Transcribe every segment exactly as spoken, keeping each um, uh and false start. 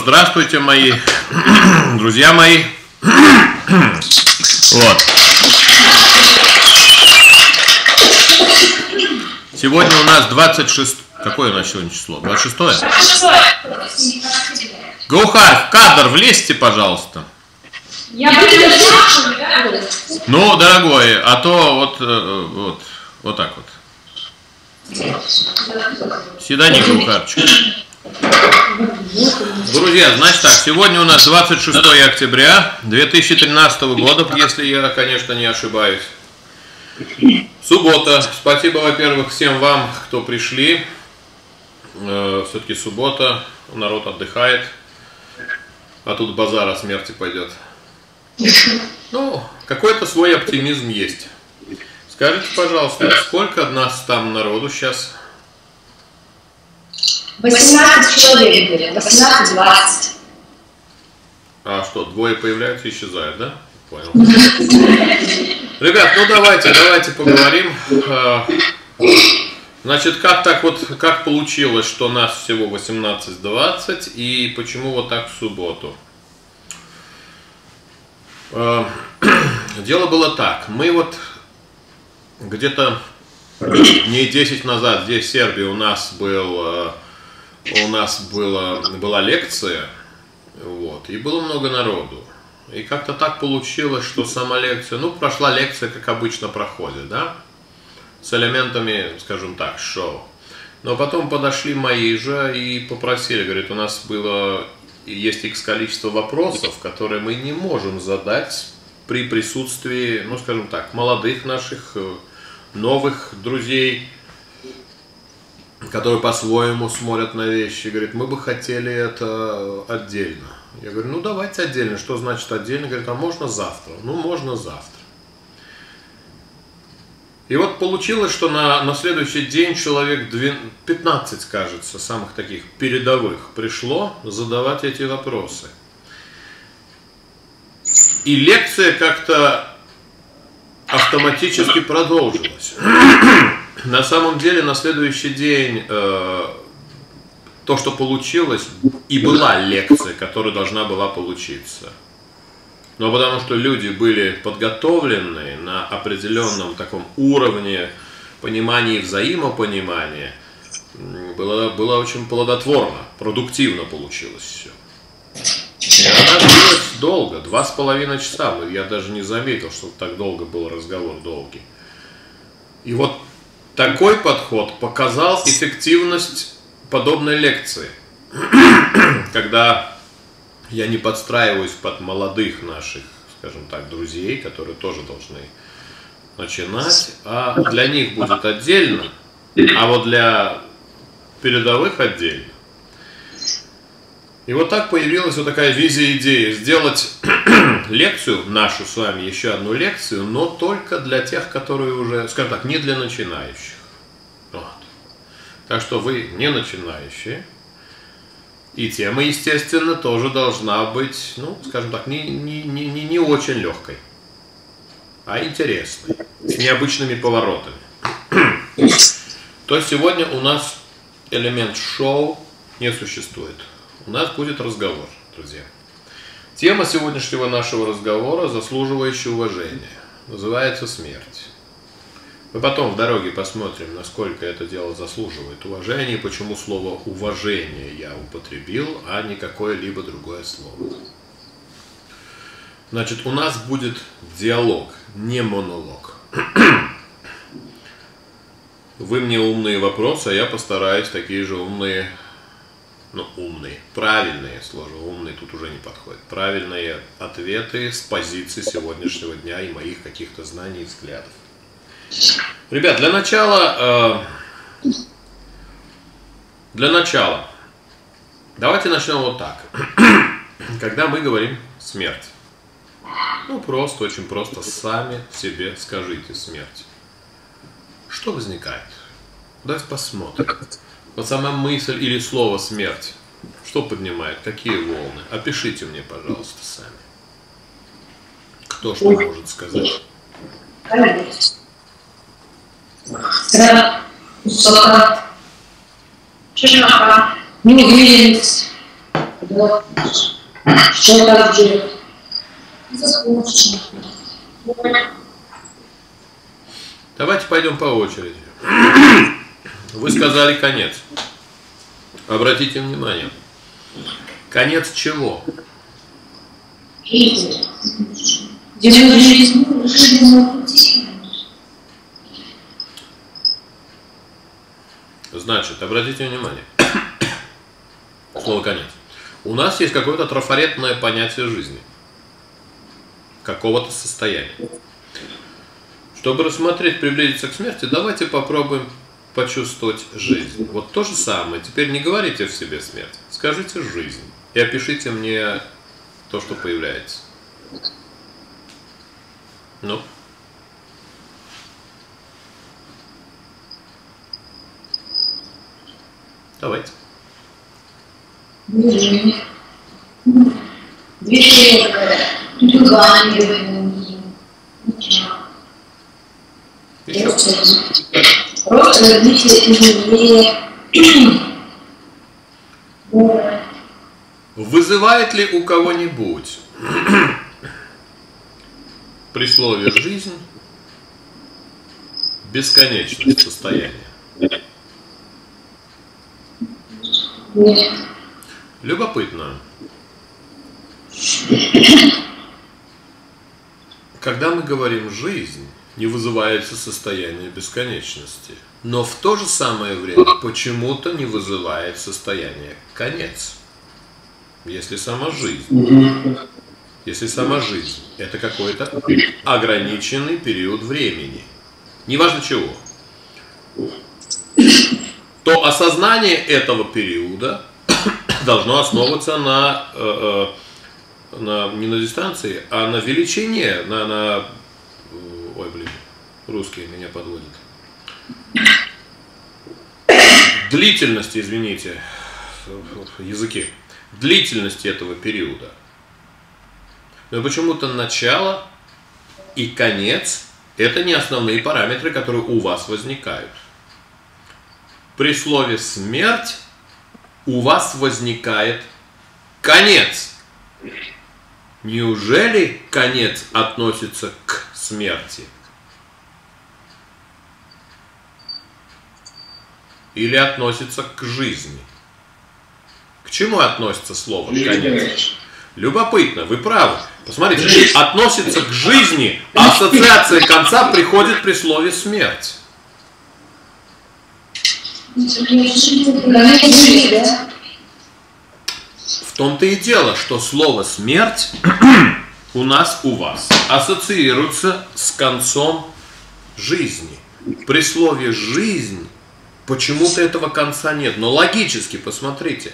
здравствуйте, мои друзья мои. Вот. Сегодня у нас двадцать шестое. Какое у нас сегодня число? двадцать шестое? Гаухар, в кадр влезьте, пожалуйста. Я буду. Ну, дорогой, а то вот, вот, вот так вот. Седани, Гаухарчик. Друзья, значит так, сегодня у нас двадцать шестое октября две тысячи тринадцатого года, если я, конечно, не ошибаюсь. Суббота. Спасибо, во-первых, всем вам, кто пришли. Все-таки суббота, народ отдыхает, а тут базар о смерти пойдет. Ну, какой-то свой оптимизм есть. Скажите, пожалуйста, сколько нас там народу сейчас? восемнадцать человек, восемнадцать-двадцать. А что, двое появляются и исчезают, да? Понял. Ребят, ну давайте, давайте поговорим. Значит, как так вот, как получилось, что нас всего восемнадцать-двадцать, и почему вот так в субботу? Дело было так, мы вот где-то дней десять назад здесь в Сербии у нас был, у нас была, была лекция, вот, и было много народу. И как-то так получилось, что сама лекция, ну, прошла лекция, как обычно проходит, да, с элементами, скажем так, шоу. Но потом подошли мои же и попросили, говорит, у нас было, есть икс количество вопросов, которые мы не можем задать при присутствии, ну, скажем так, молодых наших, новых друзей, которые по-своему смотрят на вещи. Говорит, мы бы хотели это отдельно. Я говорю, ну давайте отдельно. Что значит отдельно? Говорит, а можно завтра? Ну, можно завтра. И вот получилось, что на, на следующий день человек пятнадцать, кажется, самых таких передовых пришло задавать эти вопросы. И лекция как-то автоматически продолжилась. На самом деле, на следующий день э, то, что получилось, и была лекция, которая должна была получиться. Но потому что люди были подготовлены на определенном таком уровне понимания и взаимопонимания, было, было очень плодотворно, продуктивно получилось все. И она длилась долго, два с половиной часа. Я даже не заметил, что так долго был разговор долгий. И вот такой подход показал эффективность подобной лекции, когда я не подстраиваюсь под молодых наших, скажем так, друзей, которые тоже должны начинать, а для них будет отдельно, а вот для передовых отдельно. И вот так появилась вот такая визия, идея сделать лекцию, нашу с вами, еще одну лекцию, но только для тех, которые уже, скажем так, не для начинающих. Вот. Так что вы не начинающие. И тема, естественно, тоже должна быть, ну, скажем так, не, не, не, не очень легкой, а интересной, с необычными поворотами. То есть сегодня у нас элемент шоу не существует. У нас будет разговор, друзья. Тема сегодняшнего нашего разговора, заслуживающая уважения, называется смерть. Мы потом в дороге посмотрим, насколько это дело заслуживает уважения, и почему слово «уважение» я употребил, а не какое-либо другое слово. Значит, у нас будет диалог, не монолог. Вы мне умные вопросы, а я постараюсь такие же умные, ну, умные, правильные, сложно, умные тут уже не подходит, правильные ответы с позиции сегодняшнего дня и моих каких-то знаний и взглядов. Ребят, для начала, э, для начала, давайте начнем вот так. Когда мы говорим смерть, ну просто, очень просто, сами себе скажите смерть. Что возникает? Давайте посмотрим. Вот сама мысль или слово смерть, что поднимает, какие волны? Опишите мне, пожалуйста, сами. Кто что может сказать? Страх, пустота, чернота, неуверенность, Да. Что так делать? Заскучно. Давайте пойдем по очереди. Вы сказали конец. Обратите внимание. Конец чего? Жизнь. Где мы жизнь, жизненного пути. Значит, обратите внимание. Слово конец. У нас есть какое-то трафаретное понятие жизни. Какого-то состояния. Чтобы рассмотреть, приблизиться к смерти, давайте попробуем почувствовать жизнь. Вот то же самое. Теперь не говорите в себе смерть. Скажите жизнь. И опишите мне то, что появляется. Ну? Давайте. Движение. Движение. Дыхание. Рост развития изменения. Вызывает ли у кого-нибудь при слове «жизнь» бесконечность состояния? Нет. Любопытно. Когда мы говорим «жизнь», не вызывается состояние бесконечности. Но в то же самое время почему-то не вызывает состояние «конец». Если сама жизнь, если сама жизнь – это какой-то ограниченный период времени, неважно чего, то осознание этого периода должно основываться на, э, э, на не на дистанции, а на величине, на, на ой, блин, русские меня подводят. Длительности, извините, языки. Длительности этого периода. Но почему-то начало и конец – это не основные параметры, которые у вас возникают. При слове «смерть» у вас возникает конец. Неужели конец относится к смерти? Или относится к жизни? К чему относится слово «конец»? Любопытно, вы правы. Посмотрите, относится к жизни, а ассоциация конца приходит при слове «смерть». В том-то и дело, что слово «смерть» у нас, у вас ассоциируется с концом жизни. При слове «жизнь» почему-то этого конца нет. Но логически, посмотрите.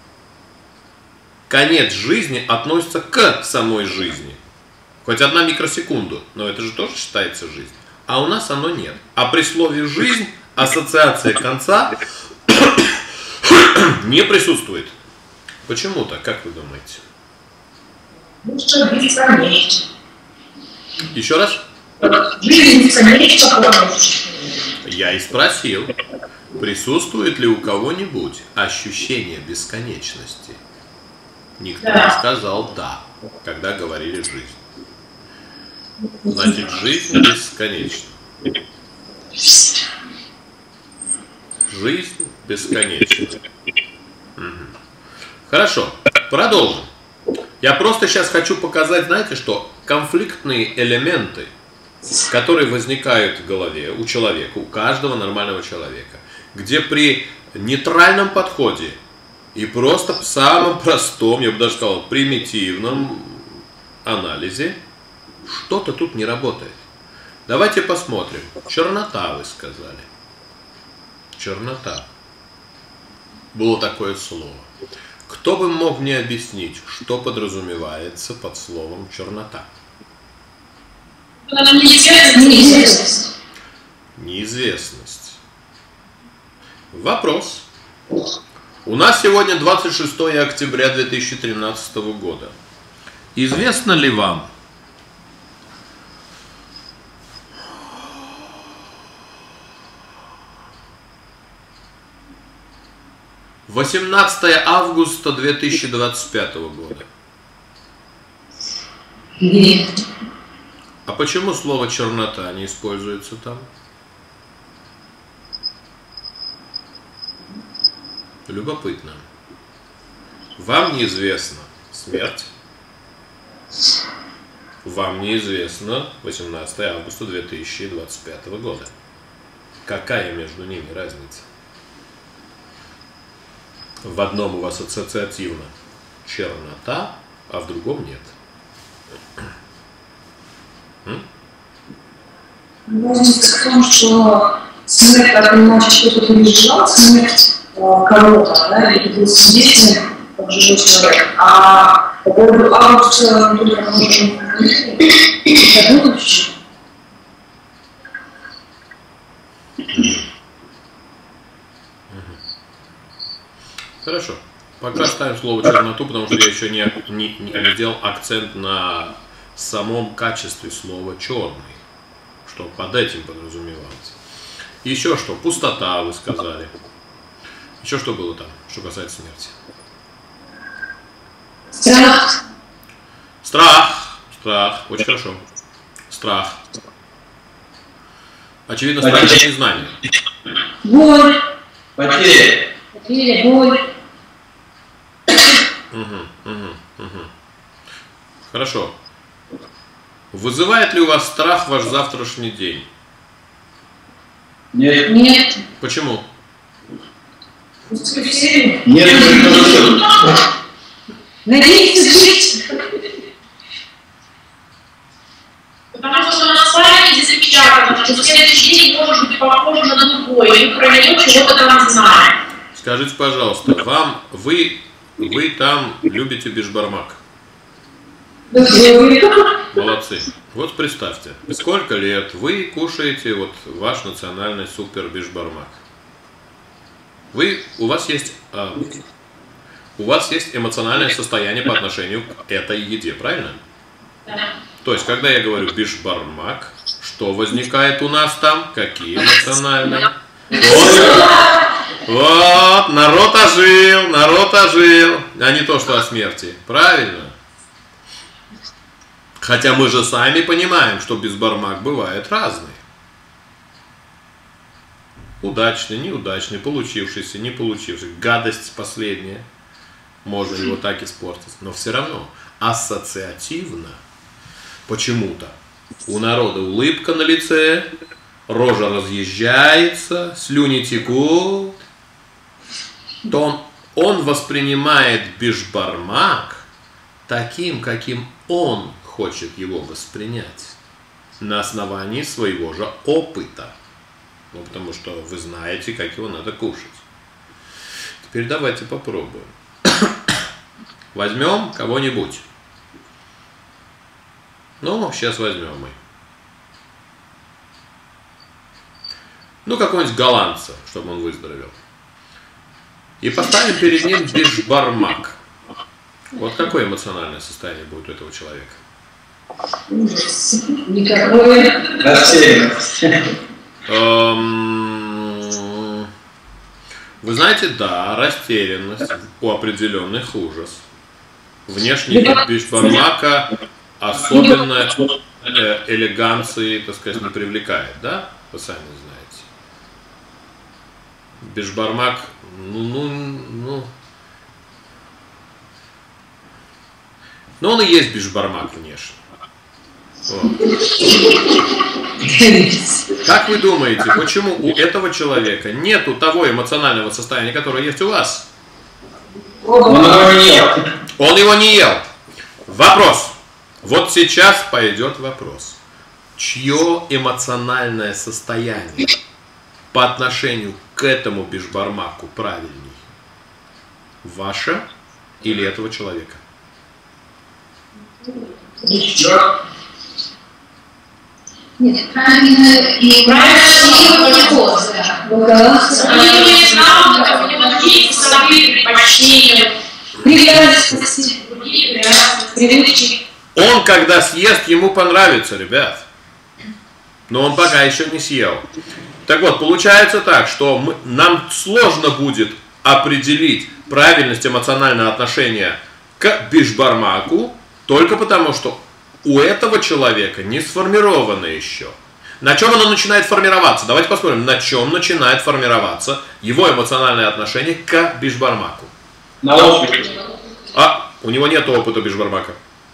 Конец жизни относится к самой жизни. Хоть одна микросекунду, но это же тоже считается жизнь. А у нас оно нет. А при слове «жизнь» ассоциация конца не присутствует. Почему-то, как вы думаете? Ну что, бесконечно. Еще раз? Жизнь бесконечна. Я и спросил, присутствует ли у кого-нибудь ощущение бесконечности? Никто Да. не сказал «да», когда говорили «жизнь». Значит, жизнь бесконечна. Жизнь бесконечна. Угу. Хорошо, продолжим. Я просто сейчас хочу показать, знаете что, конфликтные элементы, которые возникают в голове у человека, у каждого нормального человека, где при нейтральном подходе и просто в самом простом, я бы даже сказал, примитивном анализе что-то тут не работает. Давайте посмотрим. Чернота, вы сказали. Чернота. Было такое слово. Кто бы мог мне объяснить, что подразумевается под словом чернота? Неизвестность. Неизвестность. Вопрос. У нас сегодня двадцать шестое октября две тысячи тринадцатого года. Известно ли вам, восемнадцатое августа две тысячи двадцать пятого года. Нет. А почему слово чернота не используется там? Любопытно. Вам неизвестна смерть. Вам неизвестно восемнадцатое августа две тысячи двадцать пятого года. Какая между ними разница? В одном у вас ассоциативно чернота, а в другом нет. М? Разница в том, что смерть, так или иначе, кто-то переживал смерть э, кого-то, да, и был свидетелем, как живой человек. А по поводу августа мы только можем говорить о будущем. Хорошо. Пока ставим слово черноту, потому что я еще не, не, не сделал акцент на самом качестве слова черный, что под этим подразумевалось. Еще что? Пустота, вы сказали. Еще что было там, что касается смерти? Страх. Страх. Страх. Очень хорошо. Страх. Очевидно, страх — это незнание. Боль. Потеря. Потеря, боль. Угу, угу, угу. Хорошо. Вызывает ли у вас страх ваш завтрашний день? Нет. Нет. Почему? Воскресенье. Нет. Надейтесь жить. Потому что на памяти запечатано, что следующий день может быть похож на другой, и про него чего-то там знаем. Скажите, пожалуйста, вам, вы, вы там любите бишбармак? Молодцы. Вот представьте, сколько лет вы кушаете вот ваш национальный супер бишбармак? Вы, у вас есть, а, у вас есть эмоциональное состояние по отношению к этой еде, правильно? Да. То есть, когда я говорю бишбармак, что возникает у нас там? Какие эмоциональные? Вот, вот, народ ожил, народ ожил, а не то, что о смерти. Правильно? Хотя мы же сами понимаем, что бишбармак бывает разный. Удачный, неудачный, получившийся, не получившийся. Гадость последняя. Можно его так испортить. Но все равно ассоциативно почему-то у народа улыбка на лице, рожа разъезжается, слюни текут. То он, он воспринимает бишбармак таким, каким он хочет его воспринять. На основании своего же опыта. Ну, потому что вы знаете, как его надо кушать. Теперь давайте попробуем. Возьмем кого-нибудь. Ну, сейчас возьмем мы. Ну, какого-нибудь голландца, чтобы он выздоровел. И поставим перед ним бишбармак. Вот какое эмоциональное состояние будет у этого человека? Ужас. Никакой. Растерянность. Эм, Вы знаете, да, растерянность, у определенных ужас. Внешний вид бишбармака особенно э, элеганции, так сказать, не привлекает, да? Вы сами знаете. Бишбармак, ну, ну, ну, ну он и есть бишбармак внешне. Вот. Как вы думаете, почему у этого человека нету того эмоционального состояния, которое есть у вас? Он его не ел. Он его не ел. Вопрос. Вот сейчас пойдет вопрос. Чье эмоциональное состояние по отношению к этому бишбармаку правильней? Ваше или этого человека? Нет, правильно и правильно не поздно. У него есть навык, у него есть свои предпочтения, Привязанности, другие привязанности. привычки. Он, когда съест, ему понравится, ребят. Но он пока еще не съел. Так вот, получается так, что мы, нам сложно будет определить правильность эмоционального отношения к бишбармаку только потому, что у этого человека не сформировано еще. На чем оно начинает формироваться? Давайте посмотрим, на чем начинает формироваться его эмоциональное отношение к бишбармаку. На опыте. А, у него нет опыта бишбармака.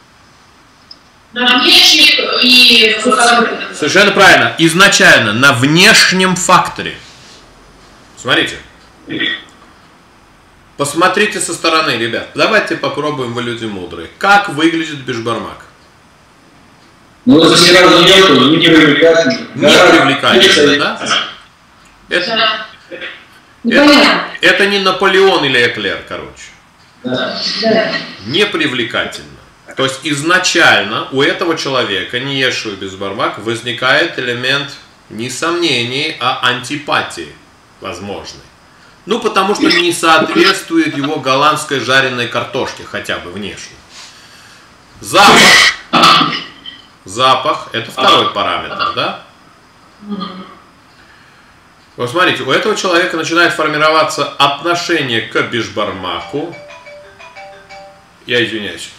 На внешних и вкусовых. Совершенно правильно. Изначально на внешнем факторе. Смотрите. Посмотрите со стороны, ребят. Давайте попробуем, вы люди мудрые. Как выглядит бишбармак? Ну, это сразу нету, не привлекательно. Не привлекательно, да? Это, это, это не Наполеон или Эклер, короче. Да. Не привлекательно. То есть изначально у этого человека, не ешивый бишбармак, возникает элемент не сомнений, а антипатии возможной. Ну, потому что не соответствует его голландской жареной картошке, хотя бы внешне. Запах. Запах – это второй параметр, да? Вот смотрите, у этого человека начинает формироваться отношение к бишбармаку. Я извиняюсь.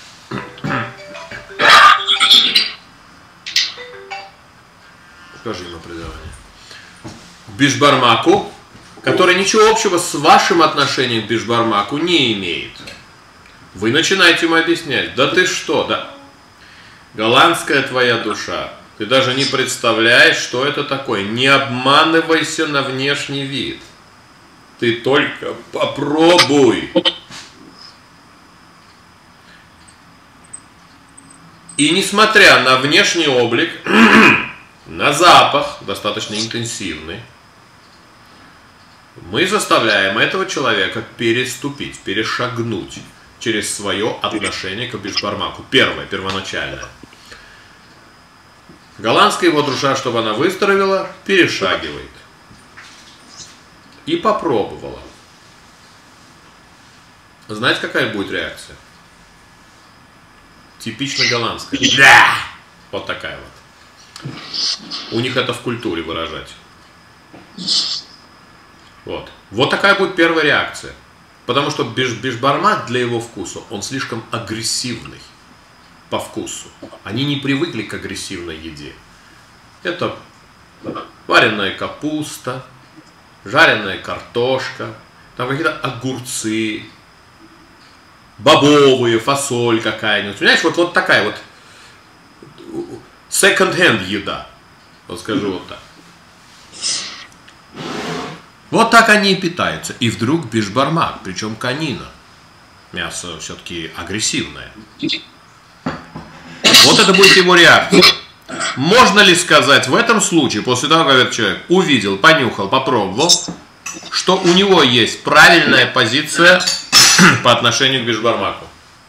Покажи ему предавание. К бишбармаку, который ничего общего с вашим отношением к бишбармаку не имеет. Вы начинаете ему объяснять, да ты что, да, голландская твоя душа, ты даже не представляешь, что это такое. Не обманывайся на внешний вид. Ты только попробуй. И несмотря на внешний облик, на запах, достаточно интенсивный, мы заставляем этого человека переступить, перешагнуть через свое отношение к бишбармаку. Первое, первоначальное. Голландская его душа, чтобы она выздоровела, перешагивает. И попробовала. Знаете, какая будет реакция? Типично голландская. Да! Вот такая вот. У них это в культуре выражать. Вот. Вот такая будет первая реакция. Потому что биш, бишбармак для его вкуса, он слишком агрессивный по вкусу. Они не привыкли к агрессивной еде. Это вареная капуста, жареная картошка, там какие-то огурцы, бобовые, фасоль какая-нибудь. Понимаешь, вот, вот такая вот second-hand еда. Вот скажу вот так. Вот так они и питаются. И вдруг бишбармак, причем канина. Мясо все-таки агрессивное. Вот это будет его реакция. Можно ли сказать в этом случае, после того, как этот человек увидел, понюхал, попробовал, что у него есть правильная позиция по отношению к бишбармаку?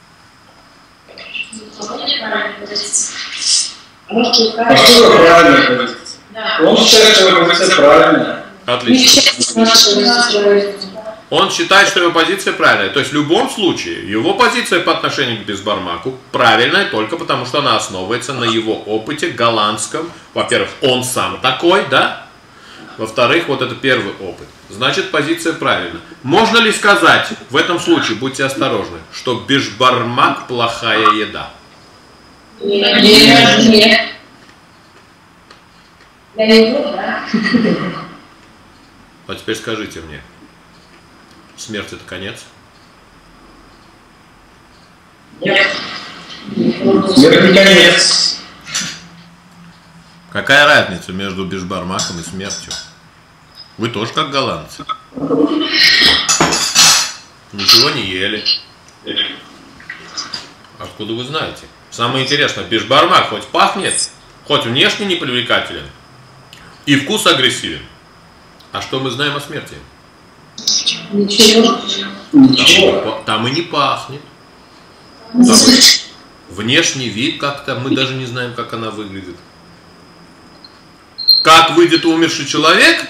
А что правильная позиция? Он считает, что его позиция правильная. Отлично. Он считает, что его позиция правильная. То есть в любом случае его позиция по отношению к бишбармаку правильная только потому, что она основывается на его опыте голландском. Во-первых, он сам такой, да? Во-вторых, вот это первый опыт. Значит, позиция правильная. Можно ли сказать в этом случае, будьте осторожны, что бишбармак плохая еда? Нет, нет, нет. Для него, да. А теперь скажите мне, смерть это конец? Нет. Смерть не конец. Какая разница между бишбармаком и смертью? Вы тоже как голландцы. Ничего не ели. Откуда вы знаете? Самое интересное, бишбармак хоть пахнет, хоть внешне не привлекателен, и вкус агрессивен. А что мы знаем о смерти? Ничего. Ничего. Там и не пахнет. Там внешний вид как-то, мы даже не знаем, как она выглядит. Как выйдет умерший человек?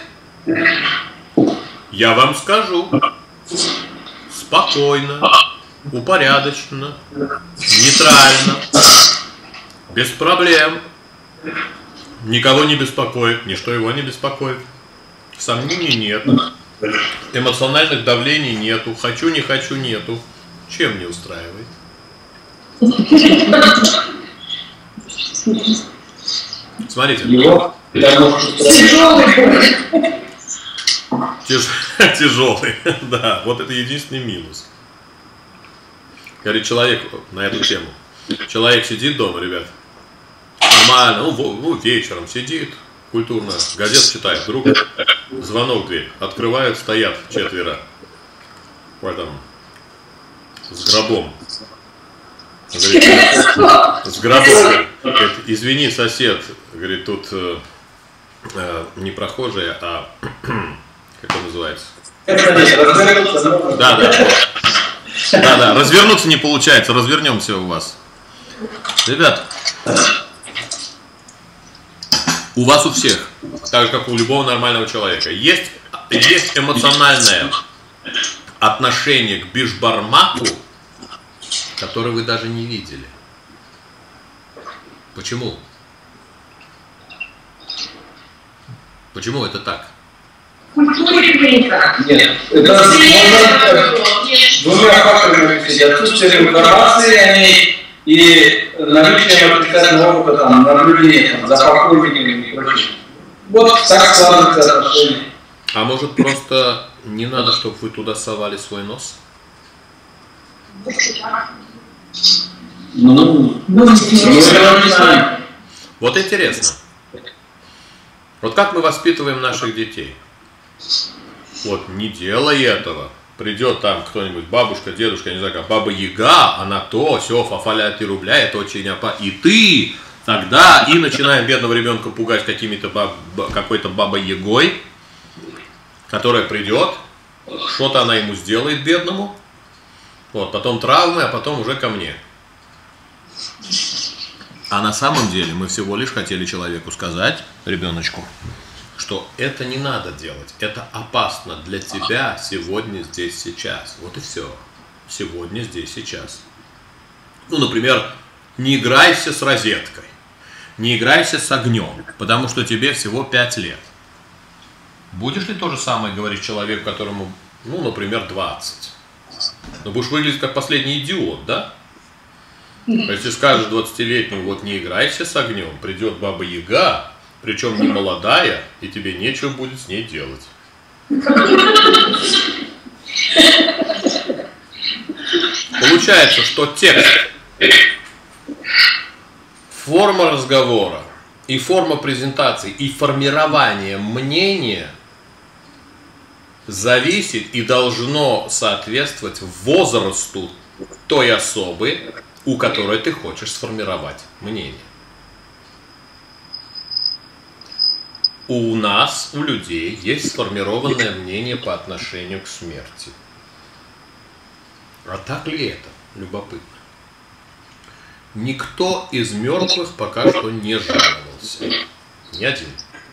Я вам скажу. Спокойно, упорядоченно, нейтрально, без проблем. Никого не беспокоит, ничто его не беспокоит. Сомнений нет. Эмоциональных давлений нету. Хочу, не хочу, нету. Чем не устраивает? Смотрите. Тяжелый. Тяж... Тяжелый. Да, вот это единственный минус. Говорит человек на эту тему. Человек сидит дома, ребят. Нормально, ну, ну вечером сидит, культурно, газету читает. Вдруг звонок в дверь. Открывают, стоят четверо. В этом, с гробом. Говорит, с гробом. Говорит, извини, сосед. Говорит, тут э, э, не прохожие, а как он называется? Да, да. Да, да. Развернуться не получается. Развернемся у вас. Ребят, у вас у всех, так же как у любого нормального человека, есть, есть эмоциональное отношение к бишбармаку, которое вы даже не видели. Почему? Почему это так? Нет, это двумя факторами. Отсутствие информации о ней и наличие отрицательного опыта, там, наблюдения там, за покойниками и прочее. Вот так складывается отношения. А может просто не надо, чтобы вы туда совали свой нос? Ну, ну, не знаю. Вот интересно. Вот как мы воспитываем наших детей? Вот не делай этого. Придет там кто-нибудь, бабушка, дедушка, не знаю как, баба Яга, она то, все, фафаля три рубля, это очень опасно. И ты тогда, и начинаем бедного ребенка пугать какими-то баб, какой-то бабой Ягой, которая придет, что-то она ему сделает бедному, вот, потом травмы, а потом уже ко мне. А на самом деле мы всего лишь хотели человеку сказать, ребеночку, что это не надо делать, это опасно для тебя сегодня, здесь, сейчас. Вот и все. Сегодня, здесь, сейчас. Ну, например, не играйся с розеткой, не играйся с огнем, потому что тебе всего пять лет. Будешь ли то же самое говорить человеку, которому, ну, например, двадцать? Ну, будешь выглядеть как последний идиот, да? Если скажешь двадцатилетнему, вот не играйся с огнем, придет баба Яга, причем не молодая, и тебе нечего будет с ней делать. Получается, что текст, форма разговора и форма презентации и формирование мнения зависит и должно соответствовать возрасту той особы, у которой ты хочешь сформировать мнение. У нас, у людей, есть сформированное мнение по отношению к смерти. А так ли это? Любопытно. Никто из мертвых пока что не жаловался. Ни один.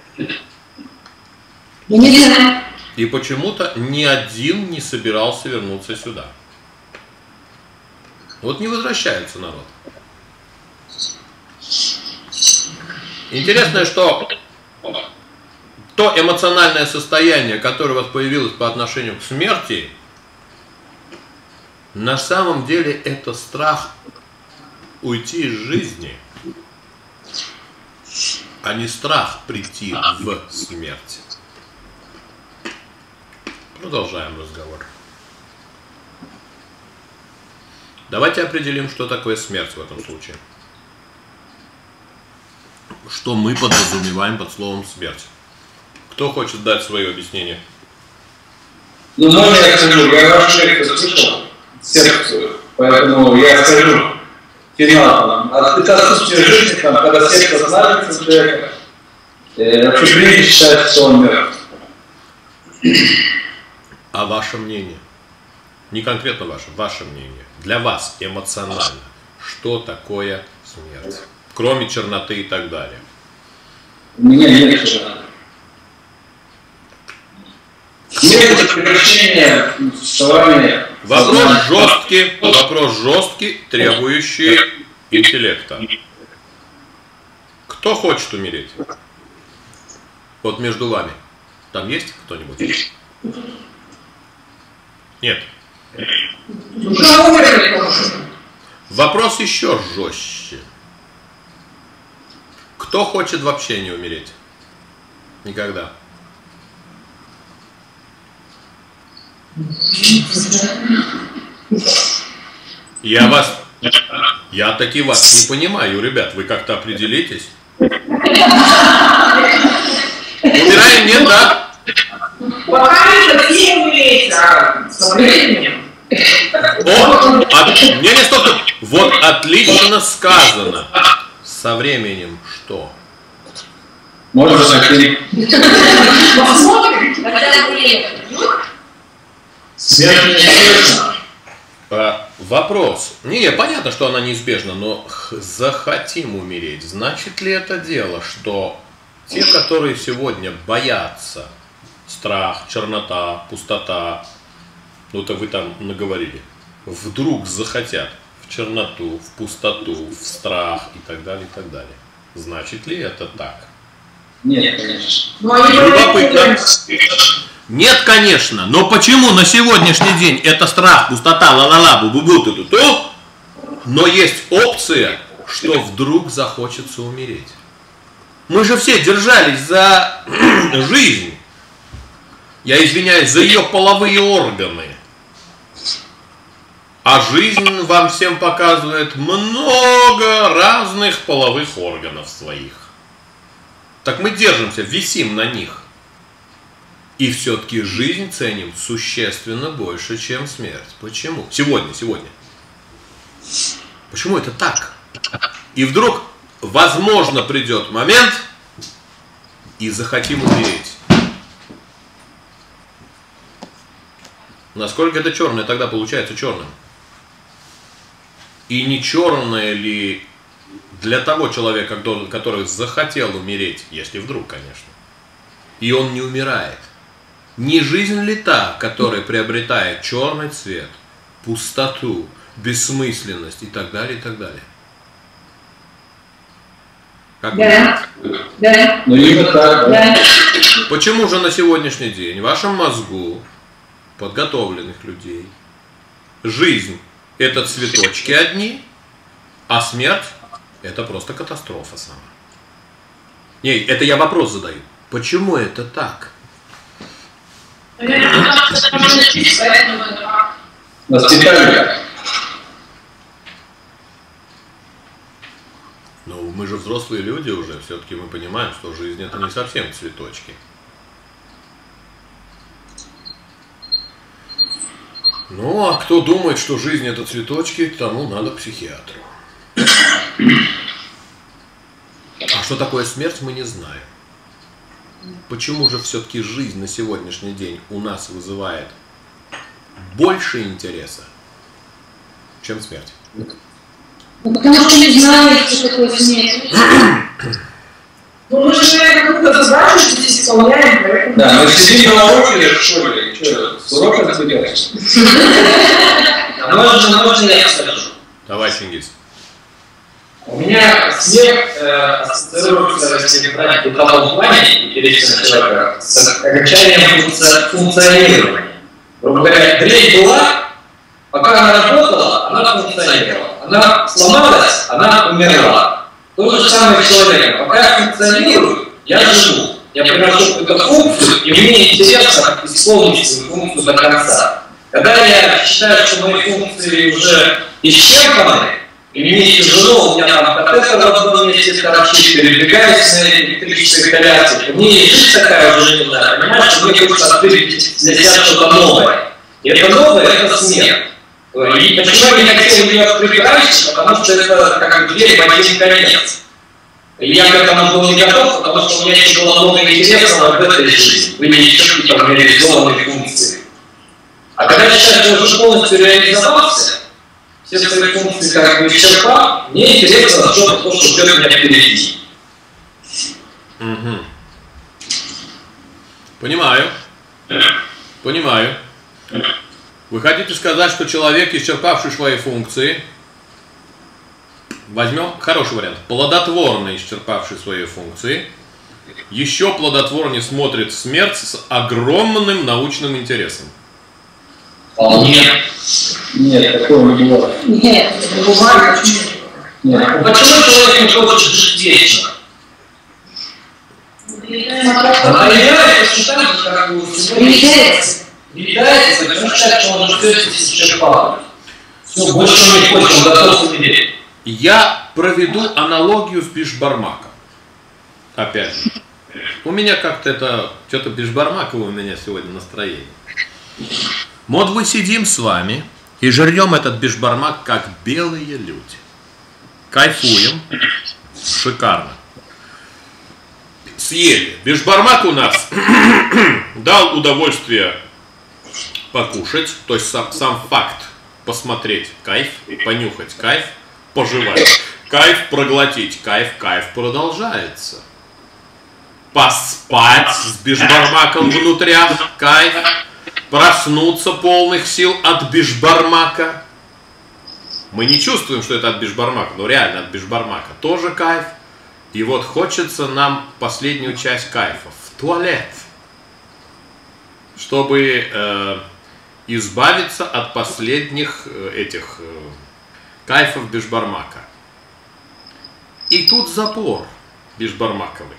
Не знаю. И почему-то ни один не собирался вернуться сюда. Вот не возвращается народ. Интересно, что то эмоциональное состояние, которое у вас появилось по отношению к смерти, на самом деле это страх уйти из жизни, а не страх прийти в смерть. Продолжаем разговор. Давайте определим, что такое смерть в этом случае. Что мы подразумеваем под словом смерть? Кто хочет дать свое объяснение? Ну, можно я скажу, я вашу лекцию слышал, сердце, поэтому я скажу финал. Это отсутствие жизни, там, когда сердце останавливается человека, э, вообще принято считать, что он мертв. А ваше мнение? Не конкретно ваше, ваше мнение. Для вас эмоционально. Что такое смерть? Кроме черноты и так далее. У меня нет черноты. Нет, это прекращение существования. Вопрос жесткий, вопрос жесткий, требующий интеллекта. Кто хочет умереть? Вот между вами. Там есть кто-нибудь? Нет. Уже умерли тоже. Вопрос еще жестче. Кто хочет вообще не умереть? Никогда. Я вас... Я таки вас не понимаю, ребят. Вы как-то определитесь. Умираем, нет, да? Пока это все умеете, а со временем. О, от... не, не, стоп, стоп. Вот отлично сказано. Со временем что? Можно закрыть. Посмотрим. Когда время придет, Смерть неизбежна. А, вопрос. Не, понятно, что она неизбежна, но х- захотим умереть. Значит ли это дело, что те, которые сегодня боятся, страх, чернота, пустота, ну то вы там наговорили, вдруг захотят в черноту, в пустоту, в страх и так далее, и так далее. Значит ли это так? Нет, конечно. Но они Любопытно. боятся. Нет, конечно, но почему на сегодняшний день это страх, пустота, ла-ла-ла, бу-бу-бу, ту-ту-ту, но есть опция, что вдруг захочется умереть. Мы же все держались за жизнь, я извиняюсь, за ее половые органы. А жизнь вам всем показывает много разных половых органов своих. Так мы держимся, висим на них. И все-таки жизнь ценим существенно больше, чем смерть. Почему? Сегодня, сегодня. Почему это так? И вдруг, возможно, придет момент, и захотим умереть. Насколько это черное тогда получается черным? И не черное ли для того человека, который захотел умереть, если вдруг, конечно, и он не умирает? Не жизнь ли та, которая приобретает черный цвет, пустоту, бессмысленность и так далее, и так далее? Как Да, да, Ну именно так, да. да. Почему же на сегодняшний день в вашем мозгу, подготовленных людей, жизнь – это цветочки одни, а смерть – это просто катастрофа сама? Не, это я вопрос задаю. Почему это так? наверное, потому что это можно жить, поэтому это факт. Воспитали. Ну, мы же взрослые люди уже, все-таки мы понимаем, что жизнь – это не совсем цветочки. Ну, а кто думает, что жизнь – это цветочки, тому надо к психиатру. А что такое смерть, мы не знаем. Почему же все-таки жизнь на сегодняшний день у нас вызывает больше интереса, чем смерть? Ну, потому что не знаете, что такое смерть. Ну, мы же, наверное, какую-то задачу здесь исполняем, поэтому... Да, мы сидим на уроке в школе, что, с урока забегаешь? А можно, можно я скажу? Давай, Чингис. У меня смерть э, ассоциируется, если брать в бытовом плане, интересно человека, с окончанием функци- функционирования. Грубо говоря, дрель была, пока она работала, она функционировала. Она сломалась, она умерла. То же самое с человеком. Пока я функционирую, я живу. Я приношу какую-то функцию, и мне интересно исполнить свою функцию до конца. Когда я считаю, что мои функции уже исчерпаны, и мне тяжело, у меня там катетер в одном месте торчит, передвигаюсь на электрической коляске, мне и жизнь такая уже не нужна, понимаешь, что мне хочется открыть для себя что-то новое. И это новое – это смерть. И почему я не хотел ее открыть раньше? Потому что это как дверь в один конец. И я к этому был не готов, потому что у меня еще было много интересного в этой жизни. Были еще какие-то реализованные функции. А когда я считаю, что я уже полностью реализовался, все свои функции как бы исчерпал, мне интересно что-то, то, что ждет меня впереди. Угу. Понимаю. Понимаю. Вы хотите сказать, что человек, исчерпавший свои функции, возьмем хороший вариант, плодотворно исчерпавший свои функции, еще плодотворнее смотрит смерть с огромным научным интересом. Вполне. Нет, такого не бывает. Нет, не бывает. Нет. Почему человек не хочет жить вечно? Проверяет, считает, как у Приезжается. Влияется, потому что считает, что он ждет здесь еще падает. Все, больше он не хочет, он готов умереть. Я проведу аналогию с Бишбармаком. Опять же. У меня как-то это, что-то Бишбармаково у меня сегодня настроение. Вот мы сидим с вами и жрем этот Бишбармак, как белые люди. Кайфуем. Шикарно. Съели. Бишбармак у нас дал удовольствие покушать, то есть сам, сам факт посмотреть кайф, понюхать кайф, пожевать кайф, проглотить кайф, кайф продолжается. Поспать с Бишбармаком внутрях кайф, проснуться полных сил от Бишбармака. Мы не чувствуем, что это от Бишбармака, но реально от Бишбармака тоже кайф. И вот хочется нам последнюю часть кайфа в туалет, чтобы э, избавиться от последних э, этих э, кайфов Бишбармака. И тут запор Бишбармаковый.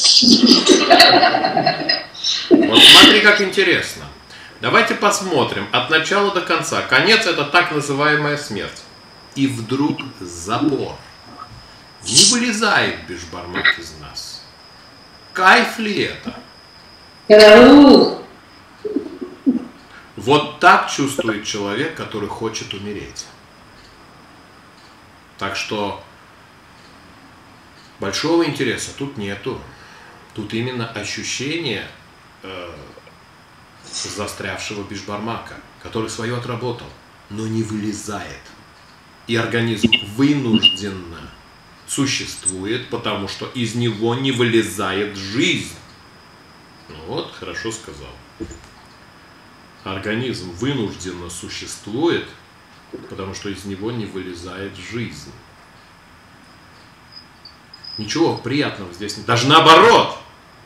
Вот смотри, как интересно. Давайте посмотрим от начала до конца. Конец — это так называемая смерть. И вдруг запор. Не вылезает Бишбармак из нас. Кайф ли это? Вот так чувствует человек, который хочет умереть. Так что большого интереса тут нету. Тут именно ощущение э, застрявшего Бишбармака, который свое отработал, но не вылезает. И организм вынужденно существует, потому что из него не вылезает жизнь. Ну вот, хорошо сказал. Организм вынужденно существует, потому что из него не вылезает жизнь. Ничего приятного здесь нет. Даже наоборот.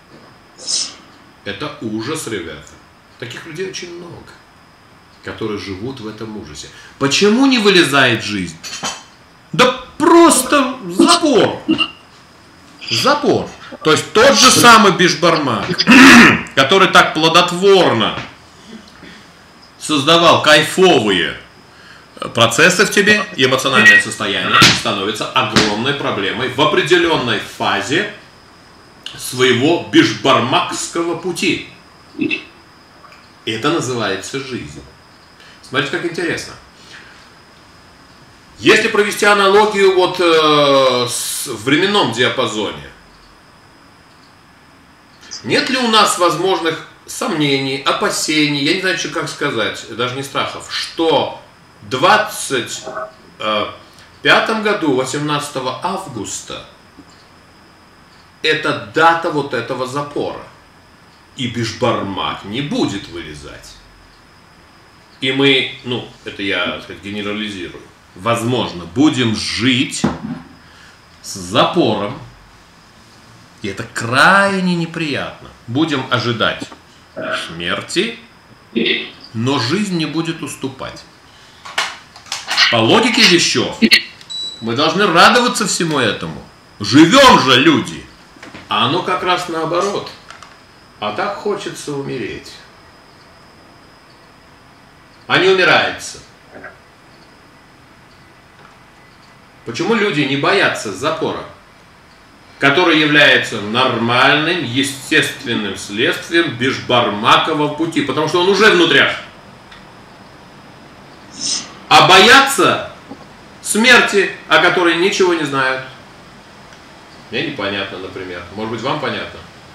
Это ужас, ребята. Таких людей очень много, которые живут в этом ужасе. Почему не вылезает жизнь? Да просто запор. Запор. То есть тот же самый Бишбармак, который так плодотворно создавал кайфовые процессы в тебе, и эмоциональное состояние становится огромной проблемой в определенной фазе своего бишбармакского пути. И это называется жизнь. Смотрите, как интересно. Если провести аналогию вот э, с временном диапазоне, нет ли у нас возможных сомнений, опасений, я не знаю, что как сказать, даже не страхов, что в двадцать пятом году, восемнадцатого августа, это дата вот этого запора. И Бишбармак не будет вылезать. И мы, ну, это я, так сказать, генерализирую, возможно, будем жить с запором, и это крайне неприятно. Будем ожидать смерти, но жизнь не будет уступать. По логике вещей мы должны радоваться всему этому. Живем же, люди! А оно как раз наоборот. А так хочется умереть. А не умирается. Почему люди не боятся запора, который является нормальным, естественным следствием Бишбармакового пути? Потому что он уже внутрях. А боятся смерти, о которой ничего не знают. Мне непонятно, например. Может быть, вам понятно?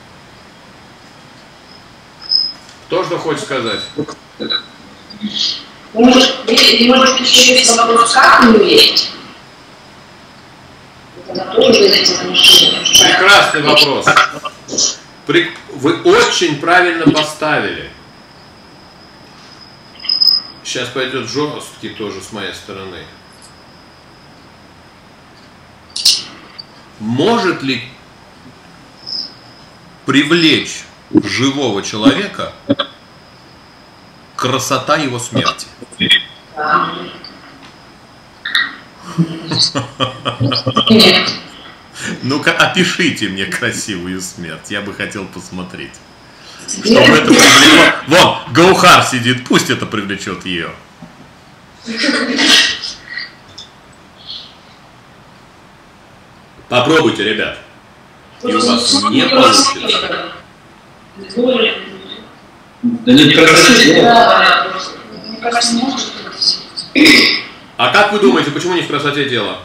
Кто что хочет сказать? Может, может еще есть вопрос, как умереть? Это тоже зависит от отношения. Прекрасный вопрос. Вы очень правильно поставили. Сейчас пойдет жесткий тоже с моей стороны. Может ли привлечь живого человека красота его смерти? Нет. Ну-ка, опишите мне красивую смерть. Я бы хотел посмотреть. Чтобы это привлекло. Вон, Гаухар сидит, пусть это привлечет ее. Попробуйте, ребят. И у вас не получится. Да не красоте. Да, мне кажется, не может быть. А как вы думаете, почему не в красоте дело?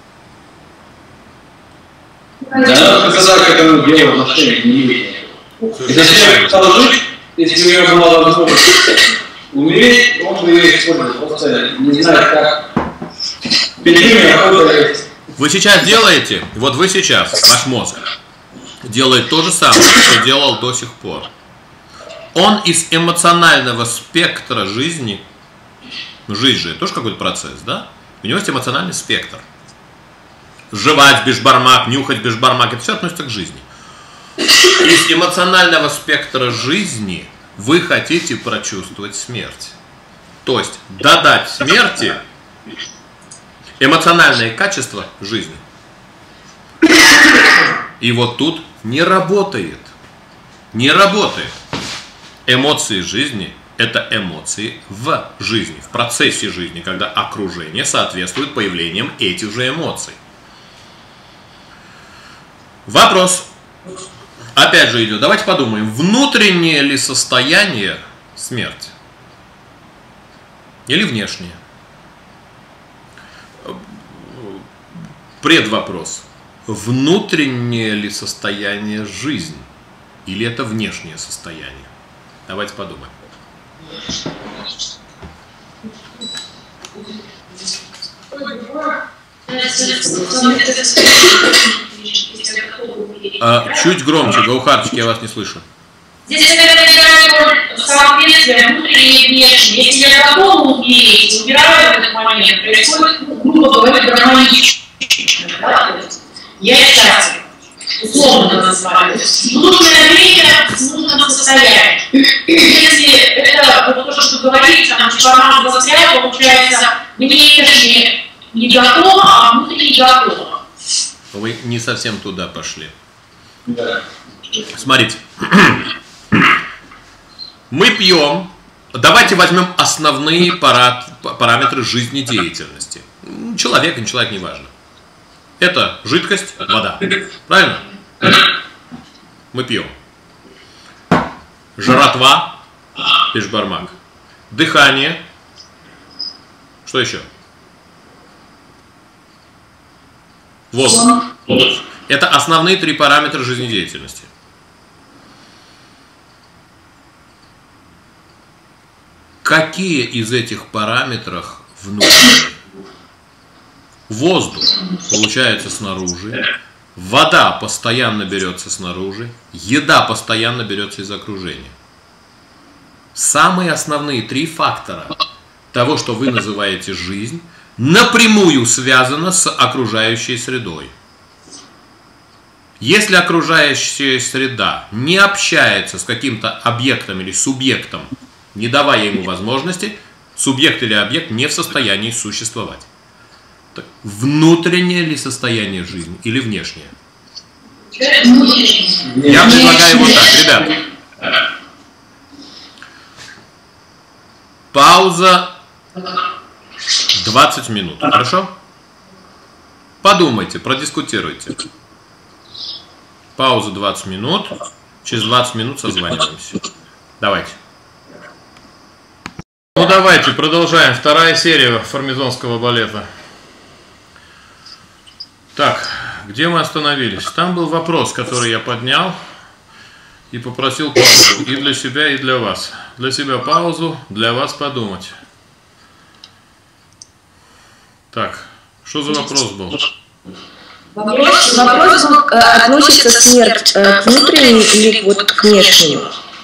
Да, надо показать, как оно дело в отношениях не имеет. Если человек стал жить, если у него была возможность умереть, он бы ее использовал. Просто не знает, как. Перед охота. Вы сейчас делаете, вот вы сейчас, ваш мозг, делает то же самое, что делал до сих пор. Он из эмоционального спектра жизни, жизнь же тоже какой-то процесс, да? У него есть эмоциональный спектр. Жевать бешбармак, нюхать бешбармак, это все относится к жизни. Из эмоционального спектра жизни вы хотите прочувствовать смерть. То есть додать смерти эмоциональное качество жизни. И вот тут не работает. Не работает. Эмоции жизни – это эмоции в жизни, в процессе жизни, когда окружение соответствует появлениям этих же эмоций. Вопрос. Опять же идет. Давайте подумаем, внутреннее ли состояние смерть? Или внешнее? Предвопрос. Внутреннее ли состояние жизнь? Или это внешнее состояние? Давайте подумаем. А, чуть громче, Гаухарчик, я вас не слышу. Здесь, наверное, играет роль соответствие внутреннее и внешнее. Если я готова умереть, убираю в этот момент, происходит, ну, грубо говоря, гармонично. Да? Я счастлив. Условно называю. В нужное время, в нужном состоянии. Если это вот то, что вы говорите, там, шпарман застрял, получается, внешне не готово, а внутренне готово. Вы не совсем туда пошли. Да. Смотрите. Мы пьем. Давайте возьмем основные пара, параметры жизнедеятельности. Человек, не человек, не важно. Это жидкость, вода. Правильно? Мы пьем. Жратва, бешбармак. Дыхание. Что еще? Воздух. Это основные три параметра жизнедеятельности. Какие из этих параметров внутренние? Воздух получается снаружи, вода постоянно берется снаружи, еда постоянно берется из окружения. Самые основные три фактора того, что вы называете жизнь, напрямую связано с окружающей средой. Если окружающая среда не общается с каким-то объектом или субъектом, не давая ему возможности, субъект или объект не в состоянии существовать. Так, внутреннее ли состояние жизни или внешнее? Я предлагаю вот так, ребят. Пауза двадцать минут, хорошо? Подумайте, продискутируйте. Пауза двадцать минут. Через двадцать минут созваниваемся. Давайте. Ну давайте, продолжаем. Вторая серия формизонского балета. Так, где мы остановились? Там был вопрос, который я поднял и попросил паузу. И для себя, и для вас. Для себя паузу, для вас подумать. Так, что за вопрос был? Вопрос, вопрос был, относится смерть к внутренней или вот к внешней?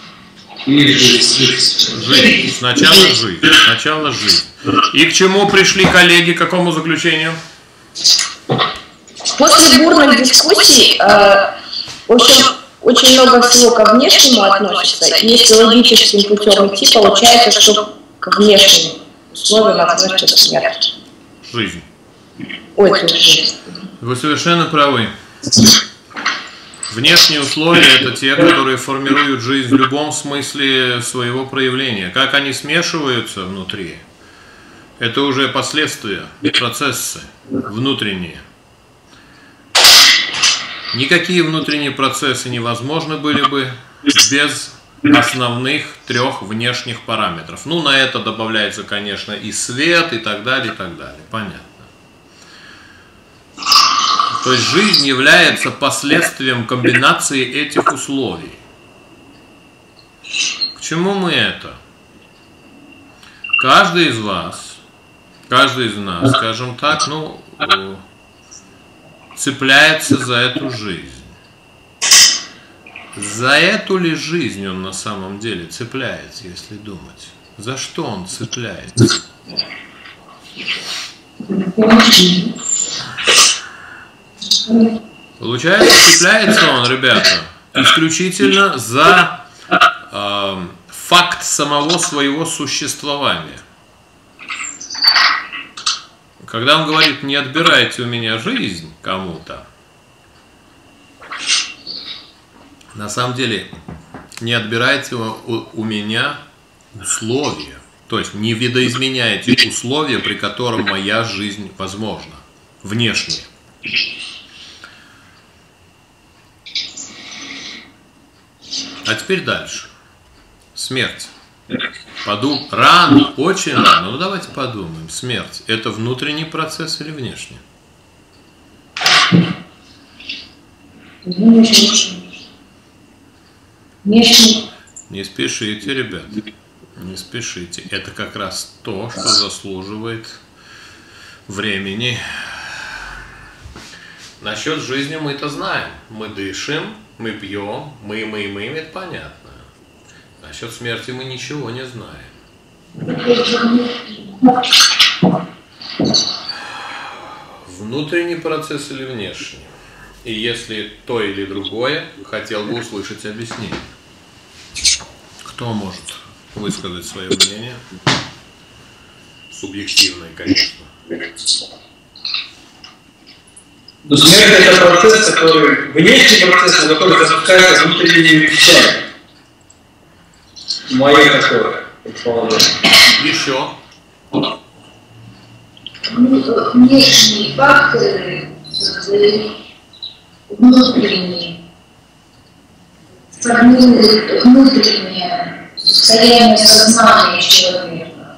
Жизнь. Сначала жизнь. Сначала жизнь. И к чему пришли коллеги? К какому заключению? После бурных дискуссий, э, в общем, очень много всего ко внешнему относится, и если логическим путем идти, получается, что к внешним условиям относится смерть. Жизнь. Ой, это жизнь. Вы совершенно правы. Внешние условия – это те, которые формируют жизнь в любом смысле своего проявления. Как они смешиваются внутри, это уже последствия, процессы внутренние. Никакие внутренние процессы невозможны были бы без основных трех внешних параметров. Ну, на это добавляется, конечно, и свет, и так далее, и так далее. Понятно. То есть жизнь является последствием комбинации этих условий. К чему мы это? Каждый из вас, каждый из нас, скажем так, ну, цепляется за эту жизнь. За эту ли жизнь он на самом деле цепляется, если думать? За что он цепляется? Получается, цепляется он, ребята, исключительно за э, факт самого своего существования. Когда он говорит, не отбирайте у меня жизнь кому-то, на самом деле, не отбирайте у, у меня условия, то есть не видоизменяйте условия, при котором моя жизнь возможна, внешне. А теперь дальше. Смерть. Подум... Рано, очень рано. Ну давайте подумаем. Смерть – это внутренний процесс или внешний? Внешний. Внешний. Не спешите, ребят. Не спешите. Это как раз то, что заслуживает времени. Насчет жизни мы это знаем. Мы дышим, мы пьем, мы, мы, мы, это понятно. Насчет смерти мы ничего не знаем. Внутренний процесс или внешний? И если то или другое, хотел бы услышать объяснение. Кто может высказать свое мнение? Субъективное, конечно. Но смерть – это процесс, который, внешний процесс, который запускается внутренними вещами. Мое такое предположение. Еще. Внешние факторы, внутренние, формируют внутреннее состояние сознания человека.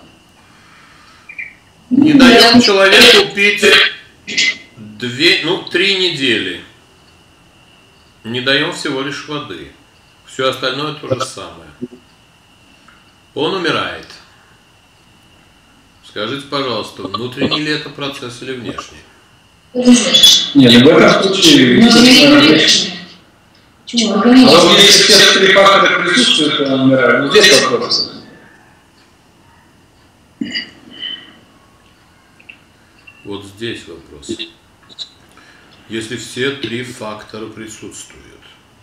Не даем человеку пить две, ну, три недели. Не даем всего лишь воды. Все остальное то же самое. Он умирает. Скажите, пожалуйста, внутренний ли это процесс или внешний? Нет, в этом случае... Внешний. Почему? А вот если все три фактора присутствуют, он умирает. Ну, здесь вопрос. Вот здесь вопрос. Если все три фактора присутствуют,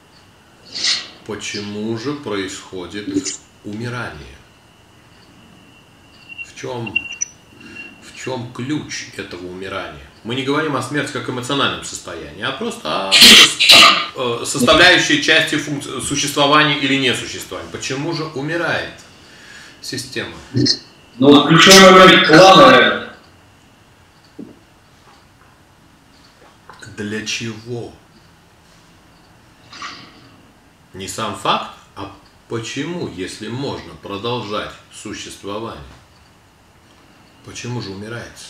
почему же происходит умирание? В чем, в чем ключ этого умирания? Мы не говорим о смерти как эмоциональном состоянии, а просто о составляющей части функции существования или несуществования. Почему же умирает система? Ну вот ключевой момент клана, наверное. Для чего? Не сам факт, а почему, если можно продолжать существование? Почему же умирается?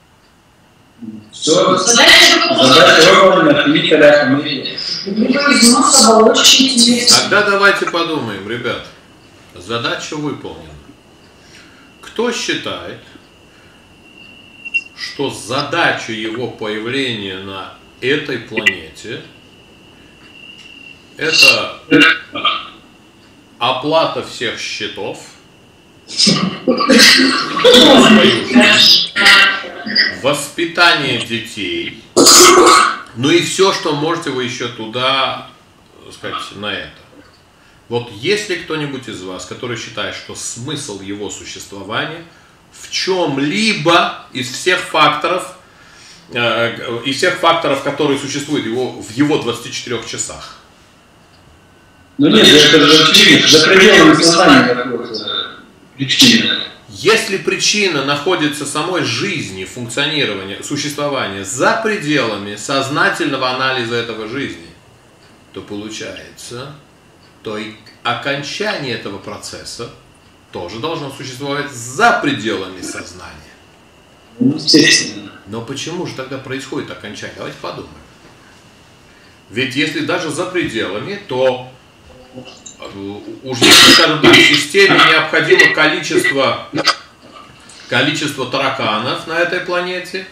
Все, задача выполнена, отменить фамилия. Тогда давайте подумаем, ребят. Задача выполнена. Кто считает, что задача его появления на этой планете – это оплата всех счетов, воспитание детей, ну и все, что можете вы еще туда так сказать, на это. Вот есть ли кто-нибудь из вас, который считает, что смысл его существования в чем-либо из всех факторов, э, из всех факторов, которые существуют его, в его двадцати четырёх часах? Ну нет, это же очевидно, за пределами сознания какой-то причины. Если причина находится в самой жизни, функционирования, существования за пределами сознательного анализа этого жизни, то получается, то и окончание этого процесса тоже должно существовать за пределами сознания. Естественно. Но почему же тогда происходит окончание? Давайте подумаем. Ведь если даже за пределами, то уж если, скажем так, в системе необходимо количество, количество тараканов на этой планете,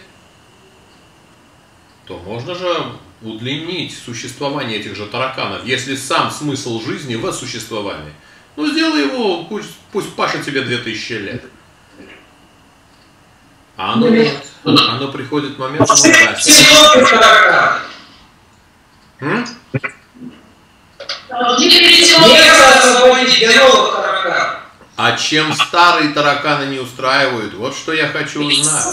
то можно же удлинить существование этих же тараканов, если сам смысл жизни в существовании. Ну, сделай его, пусть, пусть пашет тебе две тысячи лет. А оно нет. Оно приходит в момент, оно гасит. М? А чем старые тараканы не устраивают? Вот что я хочу узнать.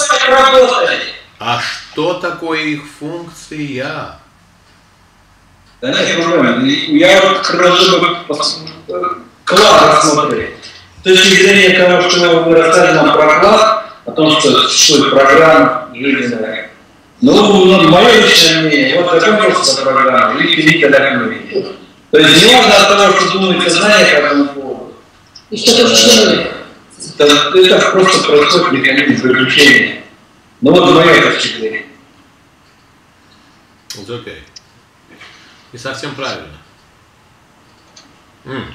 А что такое их функция? Да нет проблем. Я вот хорошо клад рассмотрел. С точки зрения того, что вы рассказали нам про клад, о том, что существует программа жизненная. Ну, мое личное мнение, вот закончился программа, и впереди когда не. То есть не важно от того, что думает сознание по этому поводу. И что это человек? Это, это просто происходит механизм заключения. Ну вот мое впечатление. Вот окей. И совсем правильно. М.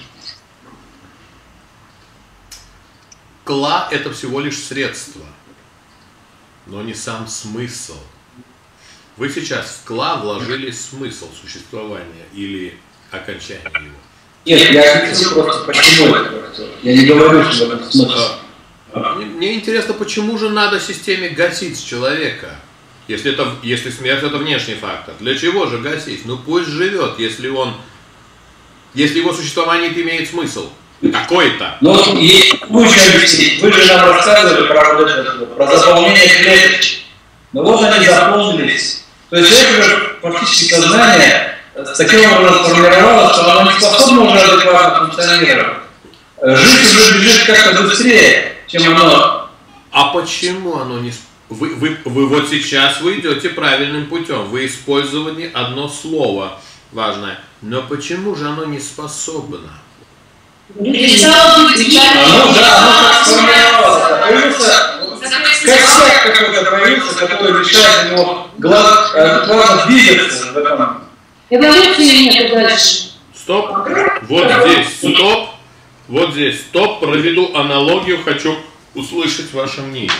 Кла – это всего лишь средство, но не сам смысл. Вы сейчас в кла вложили смысл существования или окончание его? Нет, я объясню просто, почему это происходит. Я не говорю, что это смысл. Мне, мне интересно, почему же надо системе гасить человека, если, это, если смерть это внешний фактор? Для чего же гасить? Ну пусть живет, если он, если его существование имеет смысл. Какой-то. Ну, и лучше объяснить. Вы же нам рассказывали про, вот это, про заполнение клеточек. Но вот они заполнились. То есть это же фактически сознание с таким образом сформировалось, что оно не способно уже адекватно функционировать. Жизнь уже бежит как-то быстрее, чем оно. А почему оно не... Вы, вы, вы вот сейчас вы идете правильным путем. Вы использовали одно слово важное. Но почему же оно не способно? Оно, да, оно как сформировалось. Появился, как всяк какой-то появился, который решает его глаз, главное двигаться в этом. Эволюции нет дальше. Стоп. Вот здесь стоп. Вот здесь стоп. Проведу аналогию. Хочу услышать ваше мнение.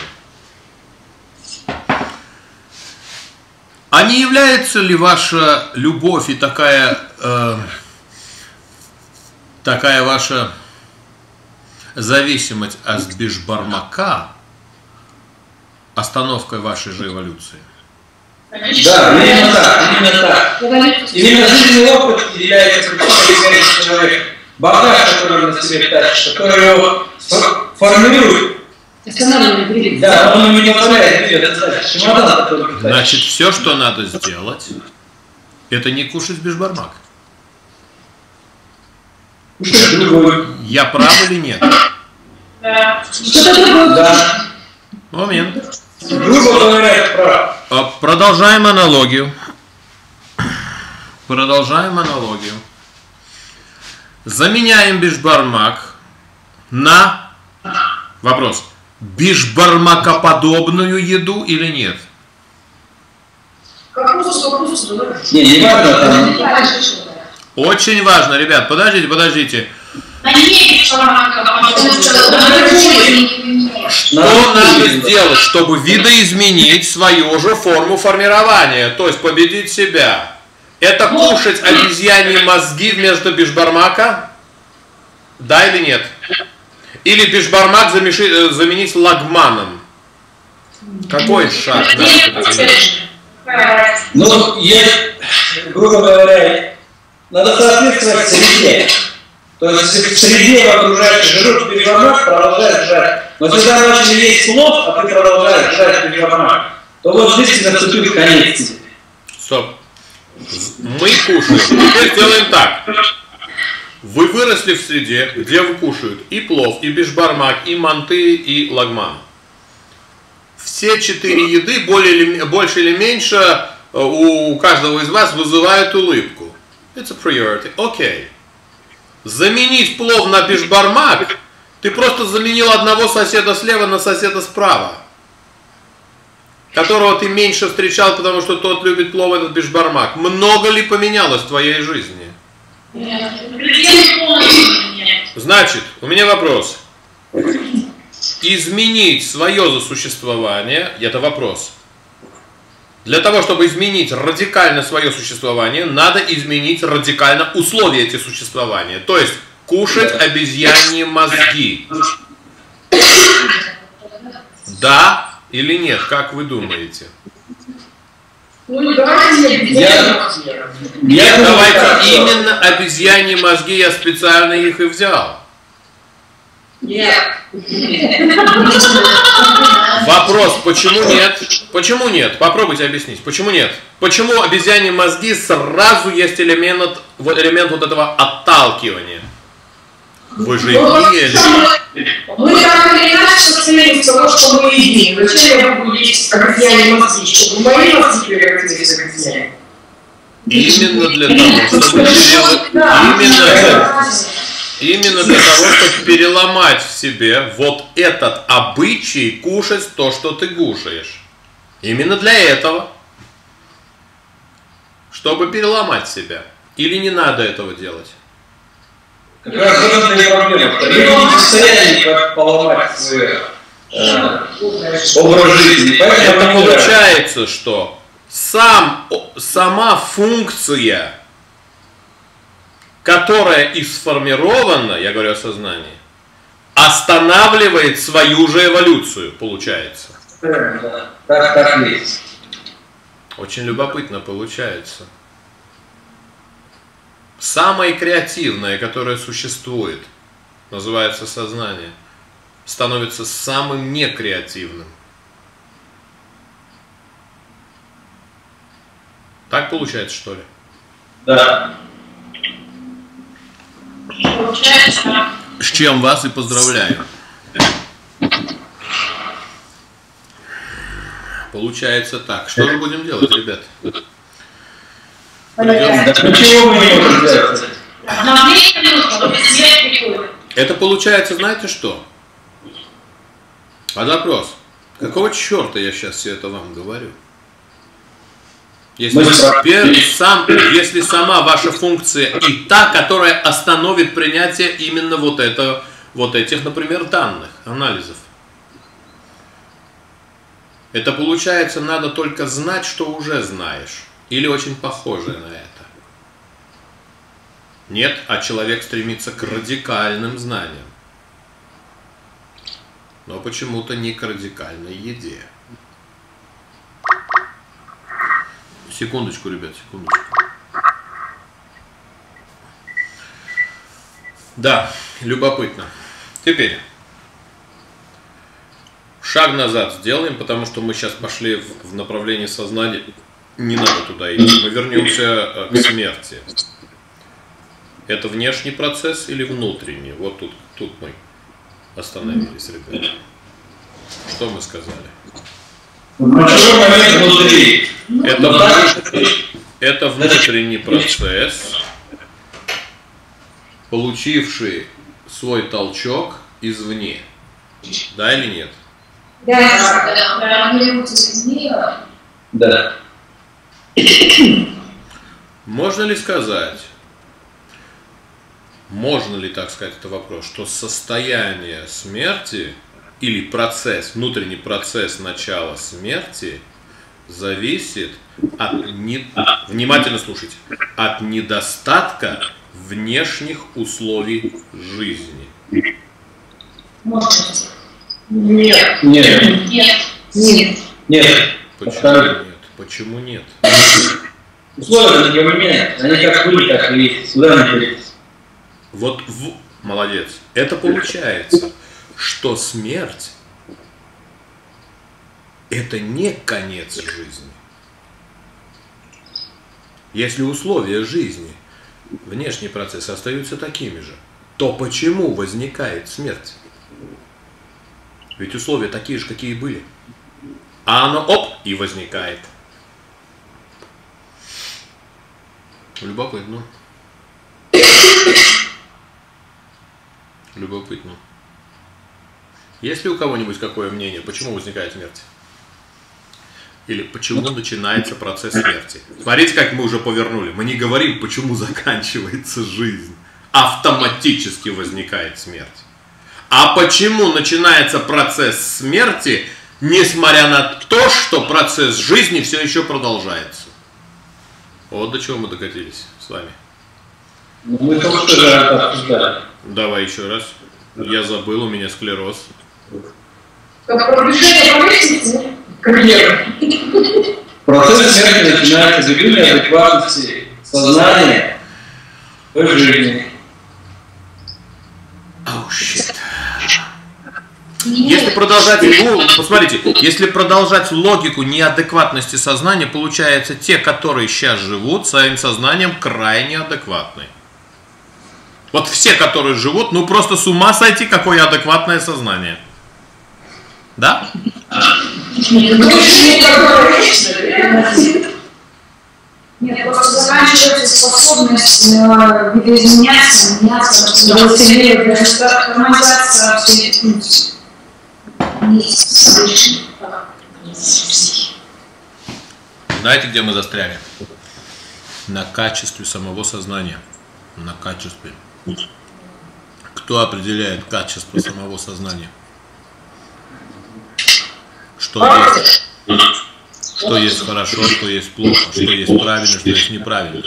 А не является ли ваша любовь и такая, э, такая ваша зависимость от бишбармака остановкой вашей же эволюции? Да, именно так, именно так. Именно жизненный опыт является причиной человека. Багаж, который он на себе тащит, который его формирует. Да, он ему не позволяет двигаться. Чемодан, который... Значит, все, что надо сделать, это не кушать бишбармак. Кушать другой. Я прав или нет? Да. Да. Момент. Грубо говоря, прав. Продолжаем аналогию. Продолжаем аналогию. Заменяем бишбармак на вопрос. Бишбармакоподобную еду или нет? Не, не важно. Очень важно, ребят. Подождите, подождите. Что надо сделать, чтобы видоизменить свою же форму формирования, то есть победить себя? Это кушать обезьяньи мозги вместо бишбармака? Да или нет? Или бишбармак заменить лагманом? Какой шаг? Ну, я, грубо говоря, надо соответствовать среде. То есть, если в среде в окружающей жрут бифармак, продолжает жрать. Но когда начали есть плов, а ты продолжаешь жрать бифармак, то вот здесь наступил конец тебе. Стоп. Мы кушаем. Теперь делаем так. Вы выросли в среде, где вы кушают и плов, и бишбармак, и манты, и лагман. Все четыре еды, более или, больше или меньше, у каждого из вас вызывают улыбку. It's a priority. Окей. Okay. Заменить плов на бишбармак, ты просто заменил одного соседа слева на соседа справа, которого ты меньше встречал, потому что тот любит плов, этот бишбармак. Много ли поменялось в твоей жизни? Нет. Значит, у меня вопрос. Изменить свое засуществование, это вопрос. Для того, чтобы изменить радикально свое существование, надо изменить радикально условия этих существования. То есть, кушать обезьяньи мозги. Да или нет, как вы думаете? Ну, давайте Я, я Давайте думаю, именно обезьяньи мозги, я специально их и взял. Нет. Вопрос, почему нет? Почему нет? Попробуйте объяснить. Почему нет? Почему обезьяньи мозги сразу есть элемент, элемент вот этого отталкивания? Вы же ели. Мы так или иначе состоим с того, что мы едим. Зачем я буду есть обезьяньи мозги? Чтобы мои мозги превратились в обезьяне. Именно для того, чтобы именно, именно для того, чтобы переломать в себе вот этот обычай кушать то, что ты кушаешь. Именно для этого. Чтобы переломать себя. Или не надо этого делать? как раз в этом и проблема. Люди не в состоянии как поломать свой э, образ жизни. Поэтому Это получается, что сам, сама функция, которая и сформирована, я говорю о сознании, останавливает свою же эволюцию, получается. Да, так, так есть. Очень любопытно получается. Самое креативное, которое существует, называется сознание, становится самым некреативным. Так получается, что ли? Да. Получается, С чем вас и поздравляю. Получается так. Что же будем делать, ребят? Да ничего мы не можем сделать. обновление нужно, свет приходит. Это получается, знаете что? А вопрос. Какого черта я сейчас все это вам говорю? Если, пер- сам, если сама ваша функция и та, которая остановит принятие именно вот, это, вот этих, например, данных, анализов. Это получается, надо только знать, что уже знаешь. Или очень похожее на это. Нет, а человек стремится к радикальным знаниям. Но почему-то не к радикальной еде. Секундочку, ребят, секундочку. Да, любопытно. Теперь шаг назад сделаем, потому что мы сейчас пошли в, в направлении сознания. Не надо туда идти. Мы вернемся к смерти. Это внешний процесс или внутренний? Вот тут, тут мы остановились, ребята. Что мы сказали? Большой момент внутри. Это, внутренний, это внутренний процесс, получивший свой толчок извне. Да или нет? Да. Да. Можно ли сказать, можно ли так сказать, это вопрос, что состояние смерти или процесс, внутренний процесс начала смерти зависит от, не, внимательно слушайте, от недостатка внешних условий жизни? Нет. Нет. Нет. Нет. Нет. Почему нет? Почему нет? Условия не поменяются, они как были, так и есть, куда они делись. Вот, в... молодец. Это получается, что смерть – это не конец жизни. Если условия жизни, внешние процессы остаются такими же, то почему возникает смерть? Ведь условия такие же, какие были. А оно оп, и возникает. Любопытно. Любопытно. Есть ли у кого-нибудь какое мнение, почему возникает смерть? Или почему начинается процесс смерти? Смотрите, как мы уже повернули. Мы не говорим, почему заканчивается жизнь. Автоматически возникает смерть. А почему начинается процесс смерти, несмотря на то, что процесс жизни все еще продолжается? Вот до чего мы докатились с вами. Мы только что это обсуждали. Давай еще раз. Я забыл, у меня склероз. Как продвижение по лестнице, карьера. Процесс смерти начинается с движения адекватности сознания в жизни. Oh, shit. Если продолжать, ну, посмотрите, если продолжать логику неадекватности сознания, получается, те, которые сейчас живут, своим сознанием крайне адекватны. Вот все, которые живут, ну просто с ума сойти, какое адекватное сознание. Да? Нет, просто заканчивается способность э, видоизменяться, меняться, балансировать, даже гармонизация всей этой функции. Знаете, где мы застряли? На качестве самого сознания. На качестве. Кто определяет качество самого сознания? Что есть? Что есть хорошо, что есть плохо, что есть правильно, что есть неправильно.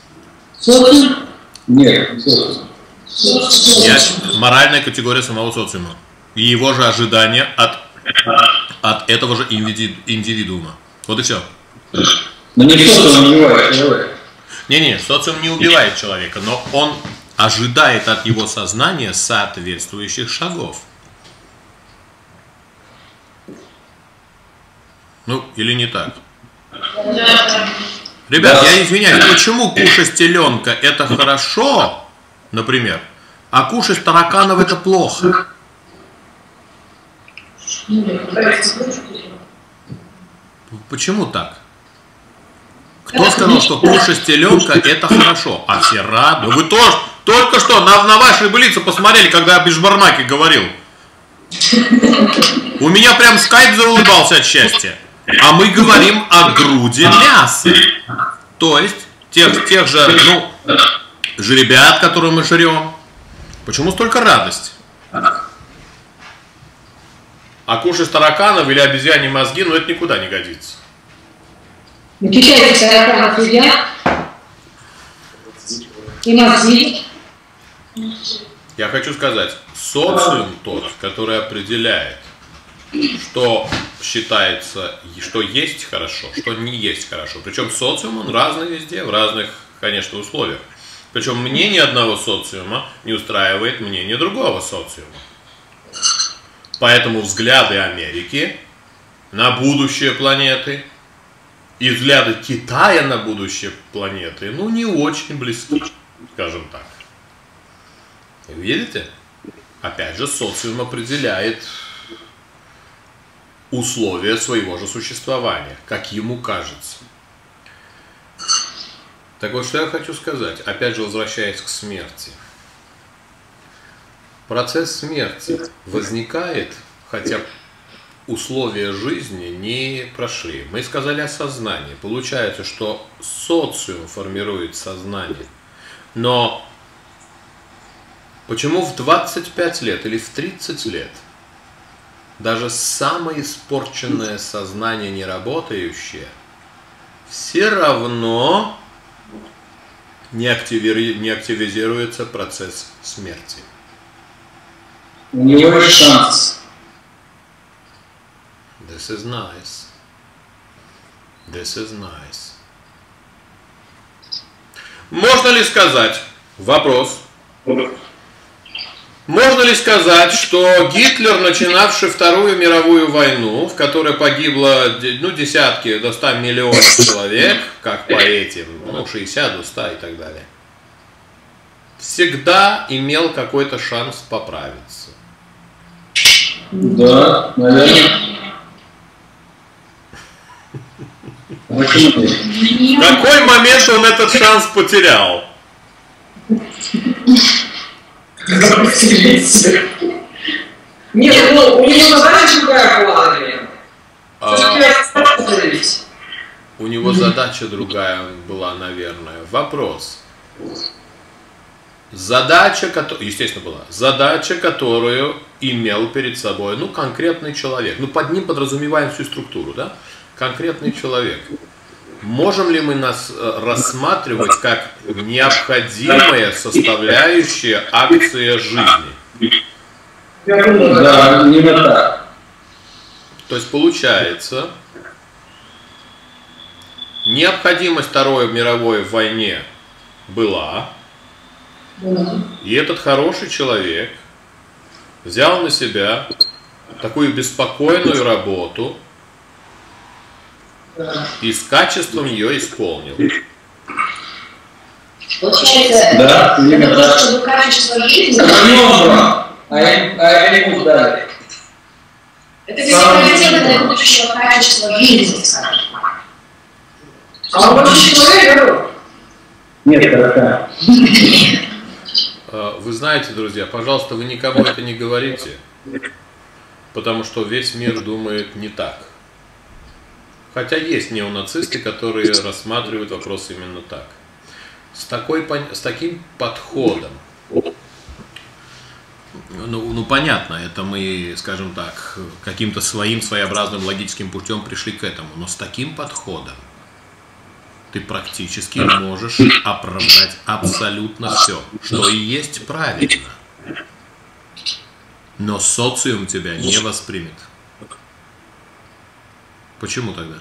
Нет, Я, моральная категория самого социума. И его же ожидания от, от этого же индивидуума. Вот и все. Но не социум убивает человека. Не-не, социум не убивает человека, но он ожидает от его сознания соответствующих шагов. Ну, или не так? Ребят, я извиняюсь, почему кушать теленка это хорошо, например, а кушать тараканов это плохо? Почему так? Кто сказал, что кушать теленка это хорошо? А все рады. Вы тоже только что на, на ваши былицы посмотрели, когда я о бешбармаке говорил. У меня прям скайп заулыбался от счастья. А мы говорим о груди мяса. То есть тех, тех же, ну, жеребят, которые мы жрем. Почему столько радости? А кушать тараканов или обезьяньи мозги, ну это никуда не годится. Вычищайте тараканов едят и мозги. Я хочу сказать, социум тот, который определяет, что считается, что есть хорошо, что не есть хорошо. Причем социум он разный везде, в разных, конечно, условиях. Причем мнение одного социума не устраивает мнение другого социума. Поэтому взгляды Америки на будущее планеты и взгляды Китая на будущее планеты, ну, не очень близки, скажем так. Видите? Опять же, социум определяет условия своего же существования, как ему кажется. Так вот, что я хочу сказать, опять же, возвращаясь к смерти. Процесс смерти возникает, хотя условия жизни не прошли. Мы сказали о сознании. Получается, что социум формирует сознание. Но почему в двадцать пять лет или в тридцать лет даже самое испорченное сознание, не работающее, все равно не, активи... не активизируется процесс смерти? У него есть шанс. This is nice. This is nice. Можно ли сказать, вопрос, можно ли сказать, что Гитлер, начинавший Вторую мировую войну, в которой погибло ну, десятки до ста миллионов человек, как по этим, ну, шестьдесят до ста и так далее, всегда имел какой-то шанс поправиться? Да, наверное. В какой момент он этот шанс потерял? Нет, ну, у него задача другая была, наверное. А, у него задача другая была, наверное. Вопрос. Задача, естественно, была. Задача, которую имел перед собой, ну, конкретный человек. Ну, под ним подразумеваем всю структуру, да? Конкретный человек. Можем ли мы нас рассматривать как необходимая составляющая акции жизни? Да, именно так. То есть получается, необходимость Второй мировой в войне была, и этот хороший человек взял на себя такую беспокойную работу и с качеством ее исполнил. Получается, да, для того, чтобы качество жизни... А ему дали. Это приоритетное будущего качества жизни, скажем так. А он больше человек? Нет, это Вы знаете, друзья, пожалуйста, вы никому это не говорите, потому что весь мир думает не так. Хотя есть неонацисты, которые рассматривают вопрос именно так. С, такой, с таким подходом, ну, ну понятно, это мы, скажем так, каким-то своим своеобразным логическим путем пришли к этому, но с таким подходом ты практически можешь оправдать абсолютно все, что и есть правильно. Но социум тебя не воспримет. Почему тогда?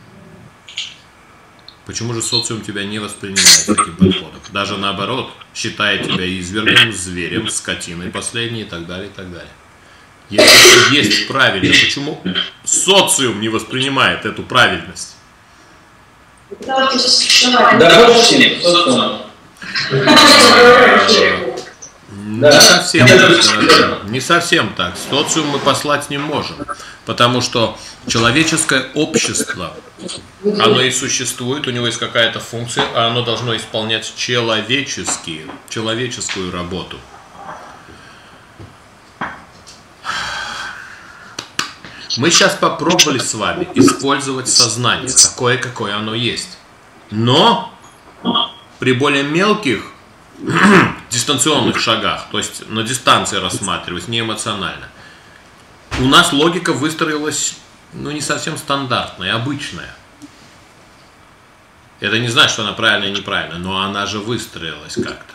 Почему же социум тебя не воспринимает таким подходом? Даже наоборот, считает тебя извергом, зверем, скотиной последней и так далее, и так далее. Если есть правильно, почему социум не воспринимает эту правильность? Да, больше социум. Не совсем так, не совсем так. Социум мы послать не можем, потому что человеческое общество, оно и существует, у него есть какая-то функция, а оно должно исполнять человеческие, человеческую работу. Мы сейчас попробовали с вами использовать сознание, такое, какое оно есть. Но при более мелких дистанционных шагах, то есть на дистанции рассматривать, не эмоционально, у нас логика выстроилась, ну, не совсем стандартная, обычная. Это не значит, что она правильная и неправильная, но она же выстроилась как-то.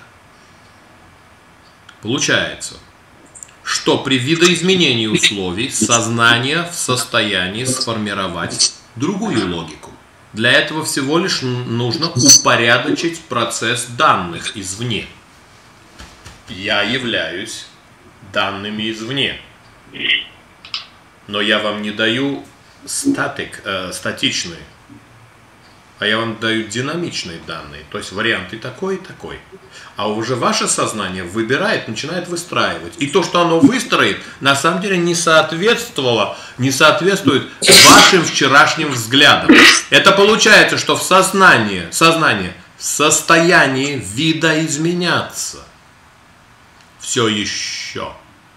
Получается, что при видоизменении условий сознание в состоянии сформировать другую логику. Для этого всего лишь нужно упорядочить процесс данных извне. Я являюсь данными извне. Но я вам не даю статик, э, статичные, а я вам даю динамичные данные. То есть варианты такой и такой. А уже ваше сознание выбирает, начинает выстраивать. И то, что оно выстроит, на самом деле не соответствовало, не соответствует вашим вчерашним взглядам. Это получается, что в сознании, сознание в состоянии видоизменяться все еще.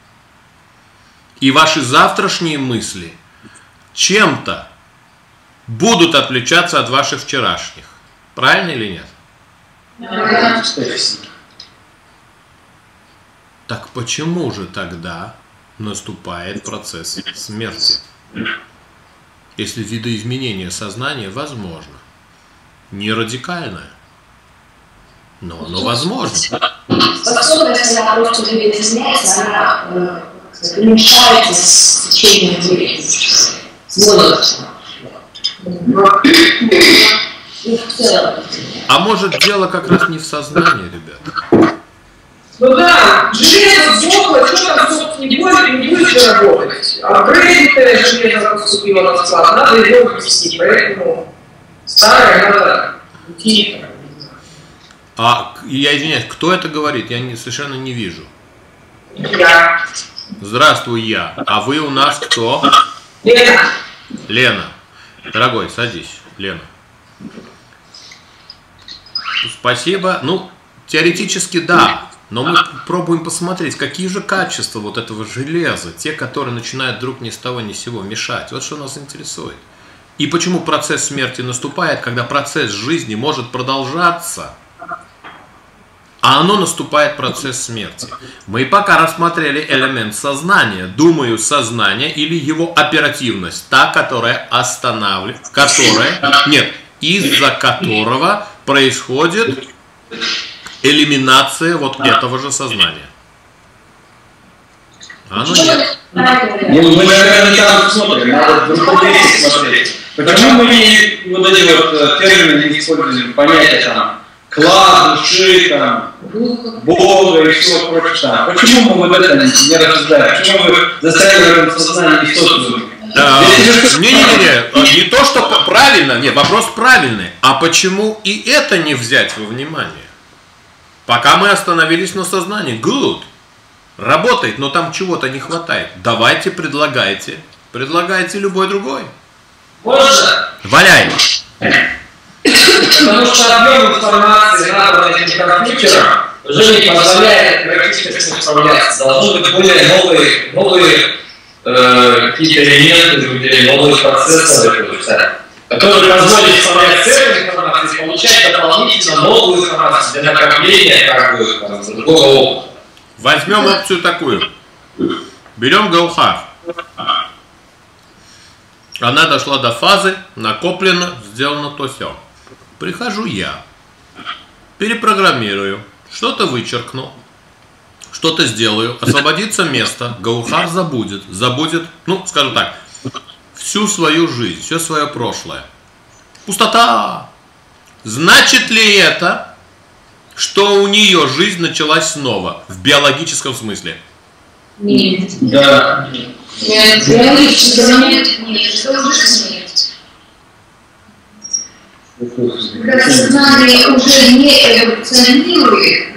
И ваши завтрашние мысли чем-то будут отличаться от ваших вчерашних. Правильно или нет? Да. Так почему же тогда наступает процесс смерти? Если видоизменение сознания возможно, не радикальное, но оно возможно. Способность, она просто видоизменяется, она э, уменьшается с течением времени, с возрастом. И в целом. А может, дело как раз не в сознании, ребят? Ну да, железо сдохло, что там, собственно, не будет, не будет же работать. Апгрейдное железо поступило на склад, надо его ввести, поэтому старое надо уйти. А, я извиняюсь, кто это говорит? Я не, совершенно не вижу. Я. Здравствуй, я. А вы у нас кто? Лена. Лена. Дорогой, садись, Лена. Спасибо. Ну, теоретически да, но мы пробуем посмотреть, какие же качества вот этого железа, те, которые начинают вдруг ни с того ни с сего мешать. Вот что нас интересует. И почему процесс смерти наступает, когда процесс жизни может продолжаться, а оно наступает процесс смерти. Мы пока рассмотрели элемент сознания, думаю, сознание или его оперативность, та, которая останавливает, которая, нет, из-за которого происходит элиминация вот этого же сознания. Оно нет. Ну, мы, наверное, не там смотрим, надо в другом месте смотреть. Почему мы не вот эти вот термины не используем, понятия там, класс, души, там, Бога и всего прочего. Почему мы вот это не рассуждаем? Почему мы застраиваем сознание и социум? Не-не-не, не то, что правильно, нет, вопрос правильный. А почему и это не взять во внимание? Пока мы остановились на сознании, good, работает, но там чего-то не хватает. Давайте, предлагайте, предлагайте любой другой. Можно? Валяй. Потому что объем информации, набранный этим компьютером, уже не позволяет практически с ним справляться. Должны быть более новые, новые э, какие-то элементы или новые процессоры, которые позволят справлять целую информацию и получать дополнительно новую информацию для накопления как бы, там, другого опыта. Возьмем опцию такую. Берем Гаухар. Она дошла до фазы, накоплено, сделано то все. Прихожу я, перепрограммирую, что-то вычеркну, что-то сделаю, освободится место, Гаухар забудет, забудет, ну, скажем так, всю свою жизнь, все свое прошлое. Пустота! Значит ли это, что у нее жизнь началась снова, в биологическом смысле? Нет. Да. Нет, биологически нет, нет, это уже смерть. Когда сознание уже не эволюционирует,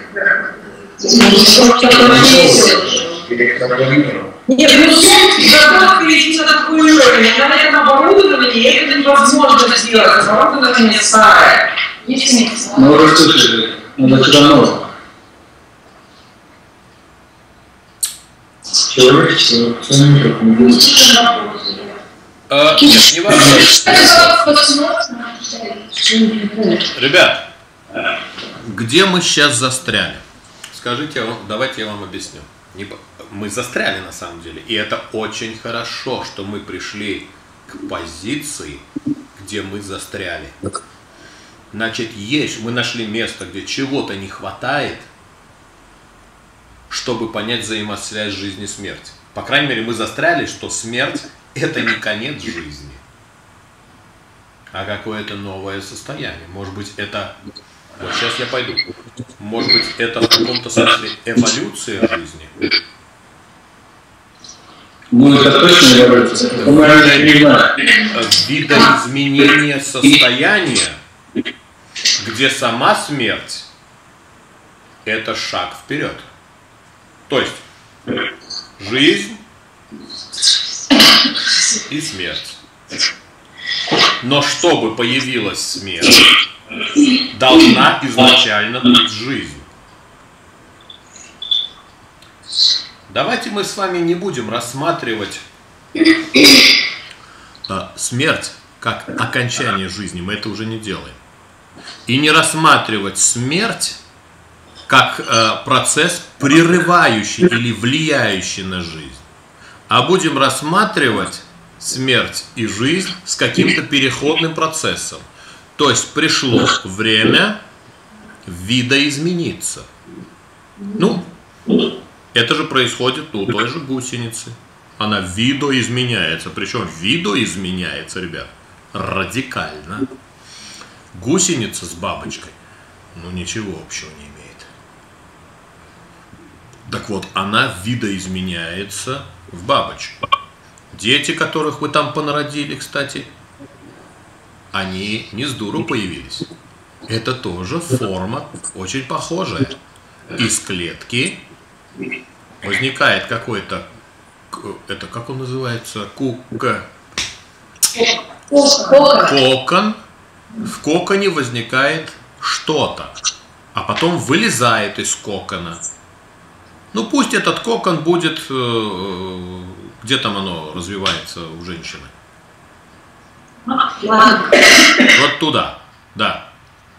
нет, ну готов перейти на такой уровень, на этом оборудовании это невозможно сделать, оборудование старое. Есть смысл? Ну, расслышали, надо что-то новое. Человечество функционирует не будет. А, нет, не важно. Ребят, где мы сейчас застряли? Скажите, давайте я вам объясню. Мы застряли на самом деле, и это очень хорошо, что мы пришли к позиции, где мы застряли. Значит, есть, мы нашли место, где чего-то не хватает, чтобы понять взаимосвязь жизни и смерти. По крайней мере, мы застряли, что смерть – это не конец жизни, а какое-то новое состояние. Может быть, это… Вот сейчас я пойду. Может быть, это в каком-то смысле эволюция жизни? Ну, это точно эволюция. Это не знаю. Видоизменение состояния, где сама смерть – это шаг вперед. То есть, жизнь и смерть. Но чтобы появилась смерть, должна изначально быть жизнь. Давайте мы с вами не будем рассматривать э, смерть как окончание жизни, мы это уже не делаем. И не рассматривать смерть как э, процесс, прерывающий или влияющий на жизнь, а будем рассматривать смерть и жизнь с каким-то переходным процессом. То есть пришло время видоизмениться. Ну, это же происходит у той же гусеницы. Она видоизменяется. Причем видоизменяется, ребят, радикально. Гусеница с бабочкой, ну, ничего общего не имеет. Так вот, она видоизменяется в бабочку. Дети, которых вы там понародили, кстати, они не с дуру появились. Это тоже форма очень похожая. Из клетки возникает какой-то, это как он называется, кука, кокон. В коконе возникает что-то, а потом вылезает из кокона. Ну пусть этот кокон будет, где там оно развивается у женщины? Вот туда, да.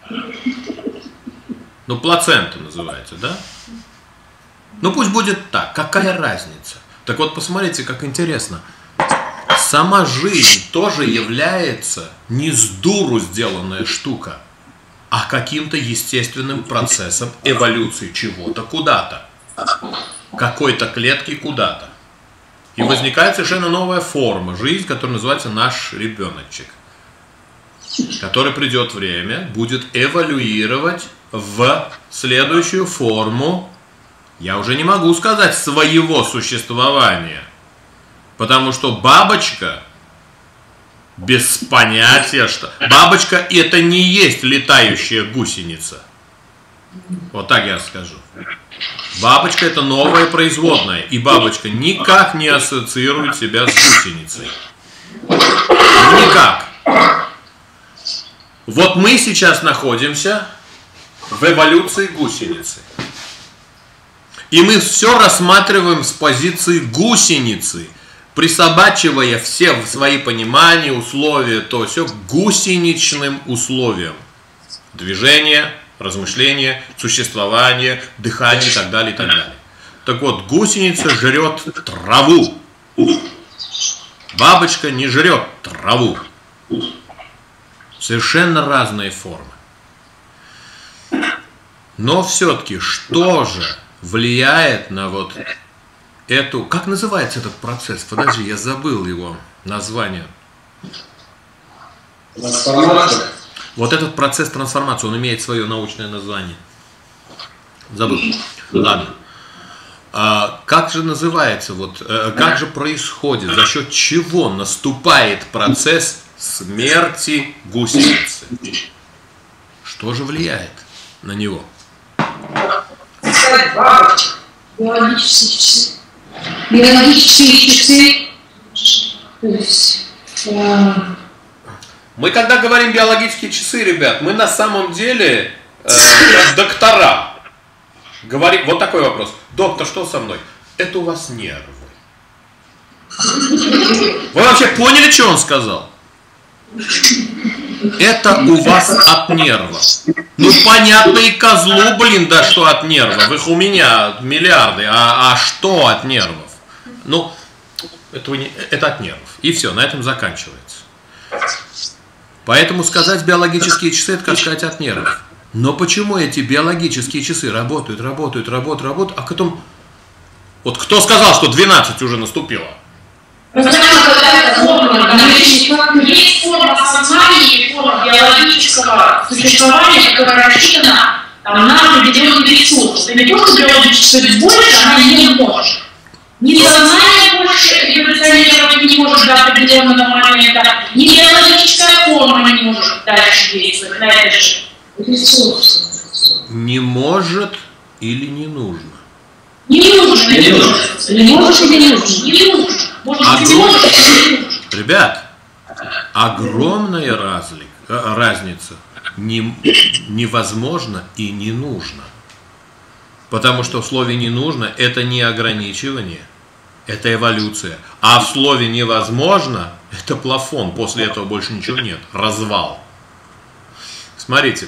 Ну, плацента называется, да? Ну, пусть будет так. Какая разница? Так вот, посмотрите, как интересно. Сама жизнь тоже является не с дуру сделанная штука, а каким-то естественным процессом эволюции чего-то куда-то. Какой-то клетки куда-то. И возникает совершенно новая форма. Жизнь, которая называется наш ребеночек. Который придет время, будет эволюировать в следующую форму, я уже не могу сказать, своего существования. Потому что бабочка, без понятия, что... Бабочка это не есть летающая гусеница. Вот так я скажу. Бабочка это новое производное. И бабочка никак не ассоциирует себя с гусеницей. Никак. Вот мы сейчас находимся в эволюции гусеницы. И мы все рассматриваем с позиции гусеницы, присобачивая все свои понимания, условия, то все к гусеничным условиям. Движение, размышление, существование, дыхание и так далее, и так далее. Так вот, гусеница жрет траву. Бабочка не жрет траву. Совершенно разные формы. Но все-таки что же влияет на вот эту... Как называется этот процесс? Подожди, я забыл его название. Трансформация. Вот этот процесс трансформации, он имеет свое научное название. Забыл. Ладно. А как же называется, вот, как же происходит, за счет чего наступает процесс смерти гусеницы? Что же влияет на него? Биологические часы. Биологические часы. То есть, э... Мы когда говорим биологические часы, ребят, мы на самом деле э, доктора. Говорим, вот такой вопрос. Доктор, что со мной? Это у вас нервы. Вы вообще поняли, что он сказал? Это у вас от нервов. Ну понятно и козлу, блин, да что от нервов. Их у меня миллиарды. А, а что от нервов? Ну, это, не, это от нервов. И все, на этом заканчивается. Поэтому сказать биологические часы, это как сказать от нервов. Но почему эти биологические часы работают, работают, работают, работают, а потом... Вот кто сказал, что двенадцать уже наступило? Есть форма сознания, форма биологического существования, которая рассчитана там, на определенный ресурс. Это не просто биологически больше, она не может. Ни сознание больше эволюционировать не может до определенного момента, ни биологическая форма не может дальше действовать на это же. Не может или не нужно? Не нужно, не нужно. Не может или не нужно? Не нужно. Может быть, не может, или не нужно. Ребят, огромная разлика, разница. Не, невозможно и не нужно. Потому что в слове «не нужно» это не ограничивание, это эволюция. А в слове «невозможно» это плафон, после этого больше ничего нет, развал. Смотрите,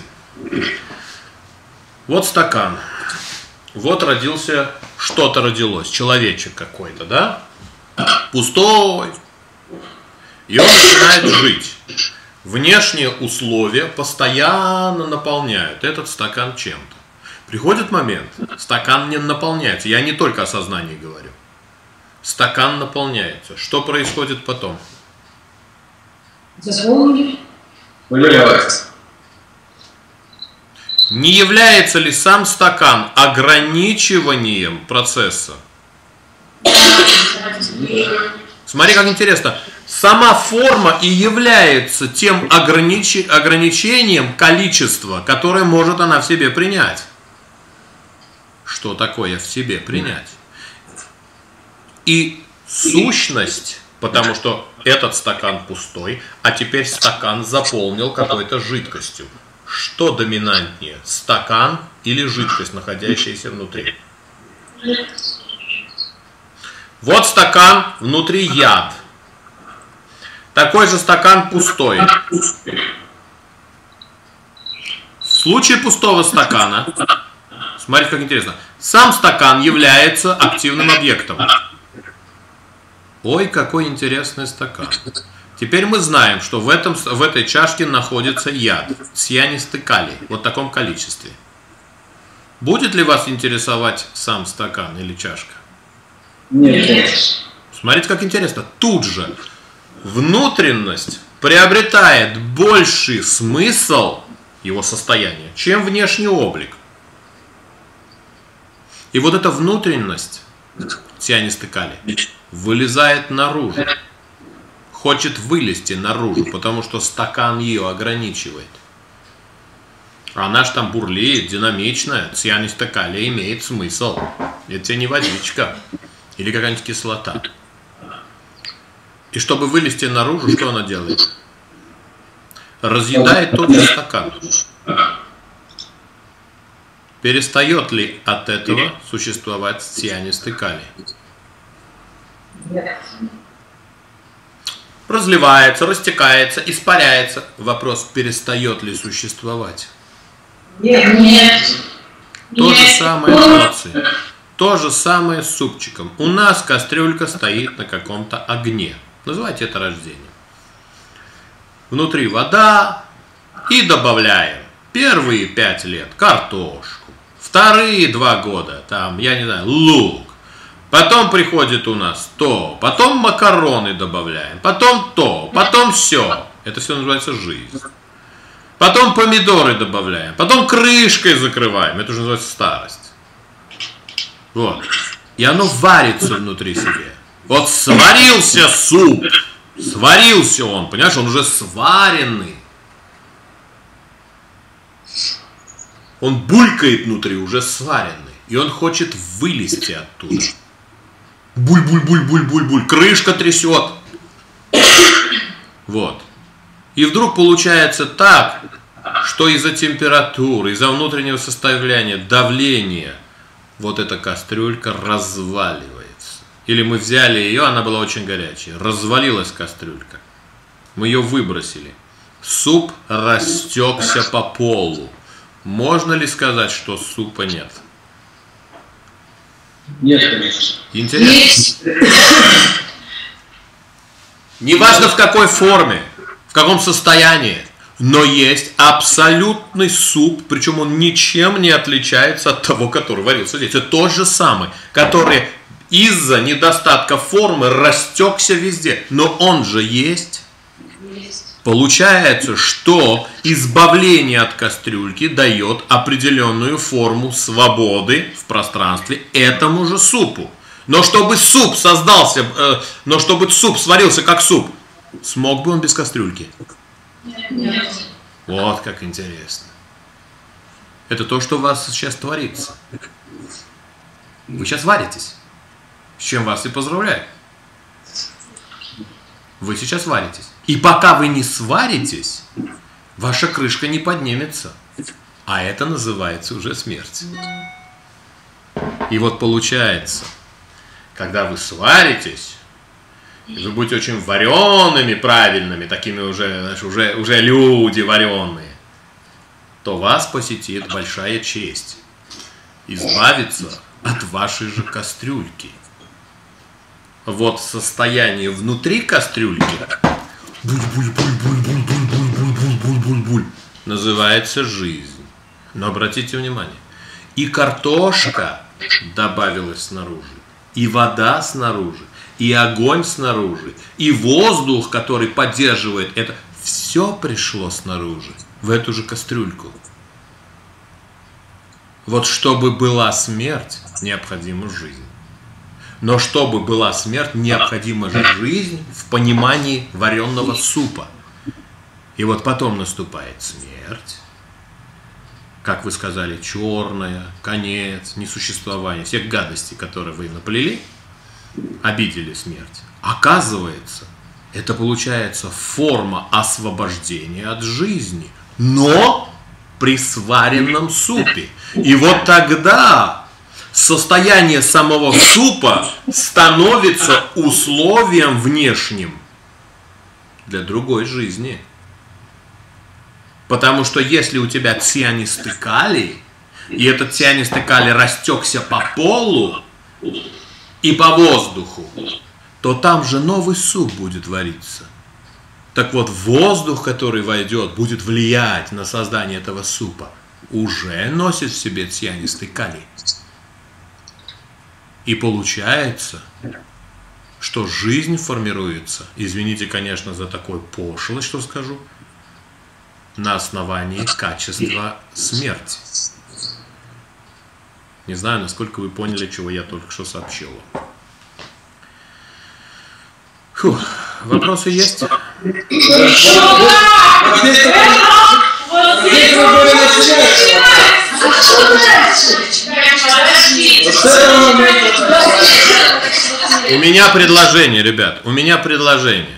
вот стакан, вот родился, что-то родилось, человечек какой-то, да? Пустой. И он начинает жить. Внешние условия постоянно наполняют этот стакан чем-то. Приходит момент, стакан не наполняется. Я не только о сознании говорю. Стакан наполняется. Что происходит потом? Заполнили. Выливается. Не является ли сам стакан ограничиванием процесса? Смотри, как интересно. Сама форма и является тем ограничи... ограничением количества, которое может она в себе принять. Что такое в себе принять? И сущность, потому что этот стакан пустой, а теперь стакан заполнил какой-то жидкостью. Что доминантнее, стакан или жидкость, находящаяся внутри? Вот стакан, внутри яд. Такой же стакан пустой. В случае пустого стакана, смотрите, как интересно, сам стакан является активным объектом. Ой, какой интересный стакан. Теперь мы знаем, что в, этом, в этой чашке находится яд, цианистый калий, вот в таком количестве. Будет ли вас интересовать сам стакан или чашка? Нет. Смотрите, как интересно. Тут же внутренность приобретает больший смысл его состояния, чем внешний облик. И вот эта внутренность, цианистый калий, вылезает наружу. Хочет вылезти наружу, потому что стакан ее ограничивает. Она ж там бурлеет, динамичная, цианистый калий имеет смысл. Это тебе не водичка или какая-нибудь кислота. И чтобы вылезти наружу, что она делает? Разъедает тот же стакан. Перестает ли от этого существовать цианистый калий? Нет. Разливается, растекается, испаряется. Вопрос, перестает ли существовать? Нет. Нет. То же Нет. самое, молодцы. То же самое с супчиком. У нас кастрюлька стоит на каком-то огне. Называйте это рождением. Внутри вода и добавляем первые пять лет картошку. Вторые два года, там, я не знаю, лук. Потом приходит у нас то, потом макароны добавляем, потом то, потом все. Это все называется жизнь. Потом помидоры добавляем, потом крышкой закрываем. Это уже называется старость. Вот. И оно варится внутри себя. Вот сварился суп, сварился он, понимаешь, он уже сваренный. Он булькает внутри, уже сваренный. И он хочет вылезти оттуда. Буль-буль-буль-буль-буль-буль. Крышка трясет. Вот. И вдруг получается так, что из-за температуры, из-за внутреннего состояния, давления, вот эта кастрюлька разваливается. Или мы взяли ее, она была очень горячая. Развалилась кастрюлька. Мы ее выбросили. Суп растекся по полу. Можно ли сказать, что супа нет? Нет, конечно. Интересно. Неважно в какой форме, в каком состоянии, но есть абсолютный суп, причем он ничем не отличается от того, который варился здесь. Это тот же самый, который из-за недостатка формы растекся везде, но он же есть. Получается, что избавление от кастрюльки дает определенную форму свободы в пространстве этому же супу. Но чтобы суп создался, э, но чтобы суп сварился как суп, смог бы он без кастрюльки? Нет. Вот как интересно. Это то, что у вас сейчас творится. Вы сейчас варитесь. С чем вас и поздравляю. Вы сейчас варитесь. И пока вы не сваритесь, ваша крышка не поднимется. А это называется уже смерть. И вот получается, когда вы сваритесь, вы будете очень вареными, правильными, такими уже, знаешь, уже, уже люди вареные, то вас посетит большая честь избавиться от вашей же кастрюльки. Вот состояние внутри кастрюльки буль-буль-буль-буль-буль-буль-буль-буль-буль-буль-буль называется жизнь. Но обратите внимание, и картошка добавилась снаружи, и вода снаружи, и огонь снаружи, и воздух, который поддерживает это, все пришло снаружи, в эту же кастрюльку. Вот чтобы была смерть, необходима жизнь. Но чтобы была смерть, необходима жизнь в понимании вареного супа. И вот потом наступает смерть. Как вы сказали, черная, конец, несуществование, всех гадостей, которые вы наплели, обидели смерть. Оказывается, это получается форма освобождения от жизни, но при сваренном супе. И вот тогда состояние самого супа становится условием внешним для другой жизни. Потому что если у тебя цианистый калий, и этот цианистый калий растекся по полу и по воздуху, то там же новый суп будет вариться. Так вот, воздух, который войдет, будет влиять на создание этого супа, уже носит в себе цианистый калий. И получается, что жизнь формируется, извините, конечно, за такой пошлость, что скажу, на основании качества смерти. Не знаю, насколько вы поняли, чего я только что сообщил. Фух, вопросы есть? У меня предложение, ребят, у меня предложение.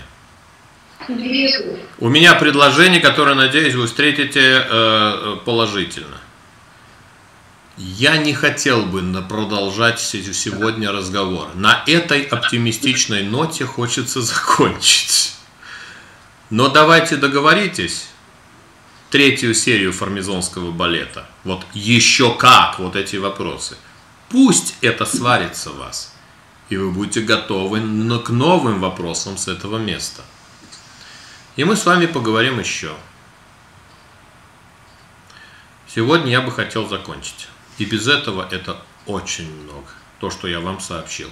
У меня предложение, которое, надеюсь, вы встретите э, положительно. Я не хотел бы продолжать сегодня разговор. На этой оптимистичной ноте хочется закончить. Но давайте договоритесь. Третью серию формизонского балета. Вот еще как вот эти вопросы. Пусть это сварится в вас. И вы будете готовы к новым вопросам с этого места. И мы с вами поговорим еще. Сегодня я бы хотел закончить. И без этого это очень много. То, что я вам сообщил.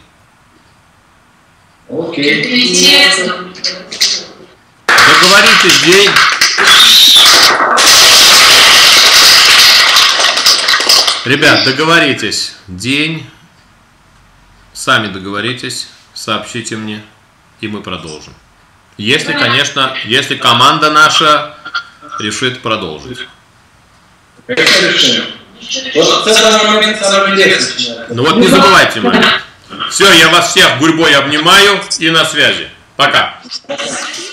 Окей. Договоритесь день. Ребят, договоритесь. День. Сами договоритесь. Сообщите мне. И мы продолжим. Если, конечно, если команда наша решит продолжить. Это решение. Вот с этого момента самое интересное. Ну вот не забывайте момент. Все, я вас всех гурьбой обнимаю и на связи. Пока.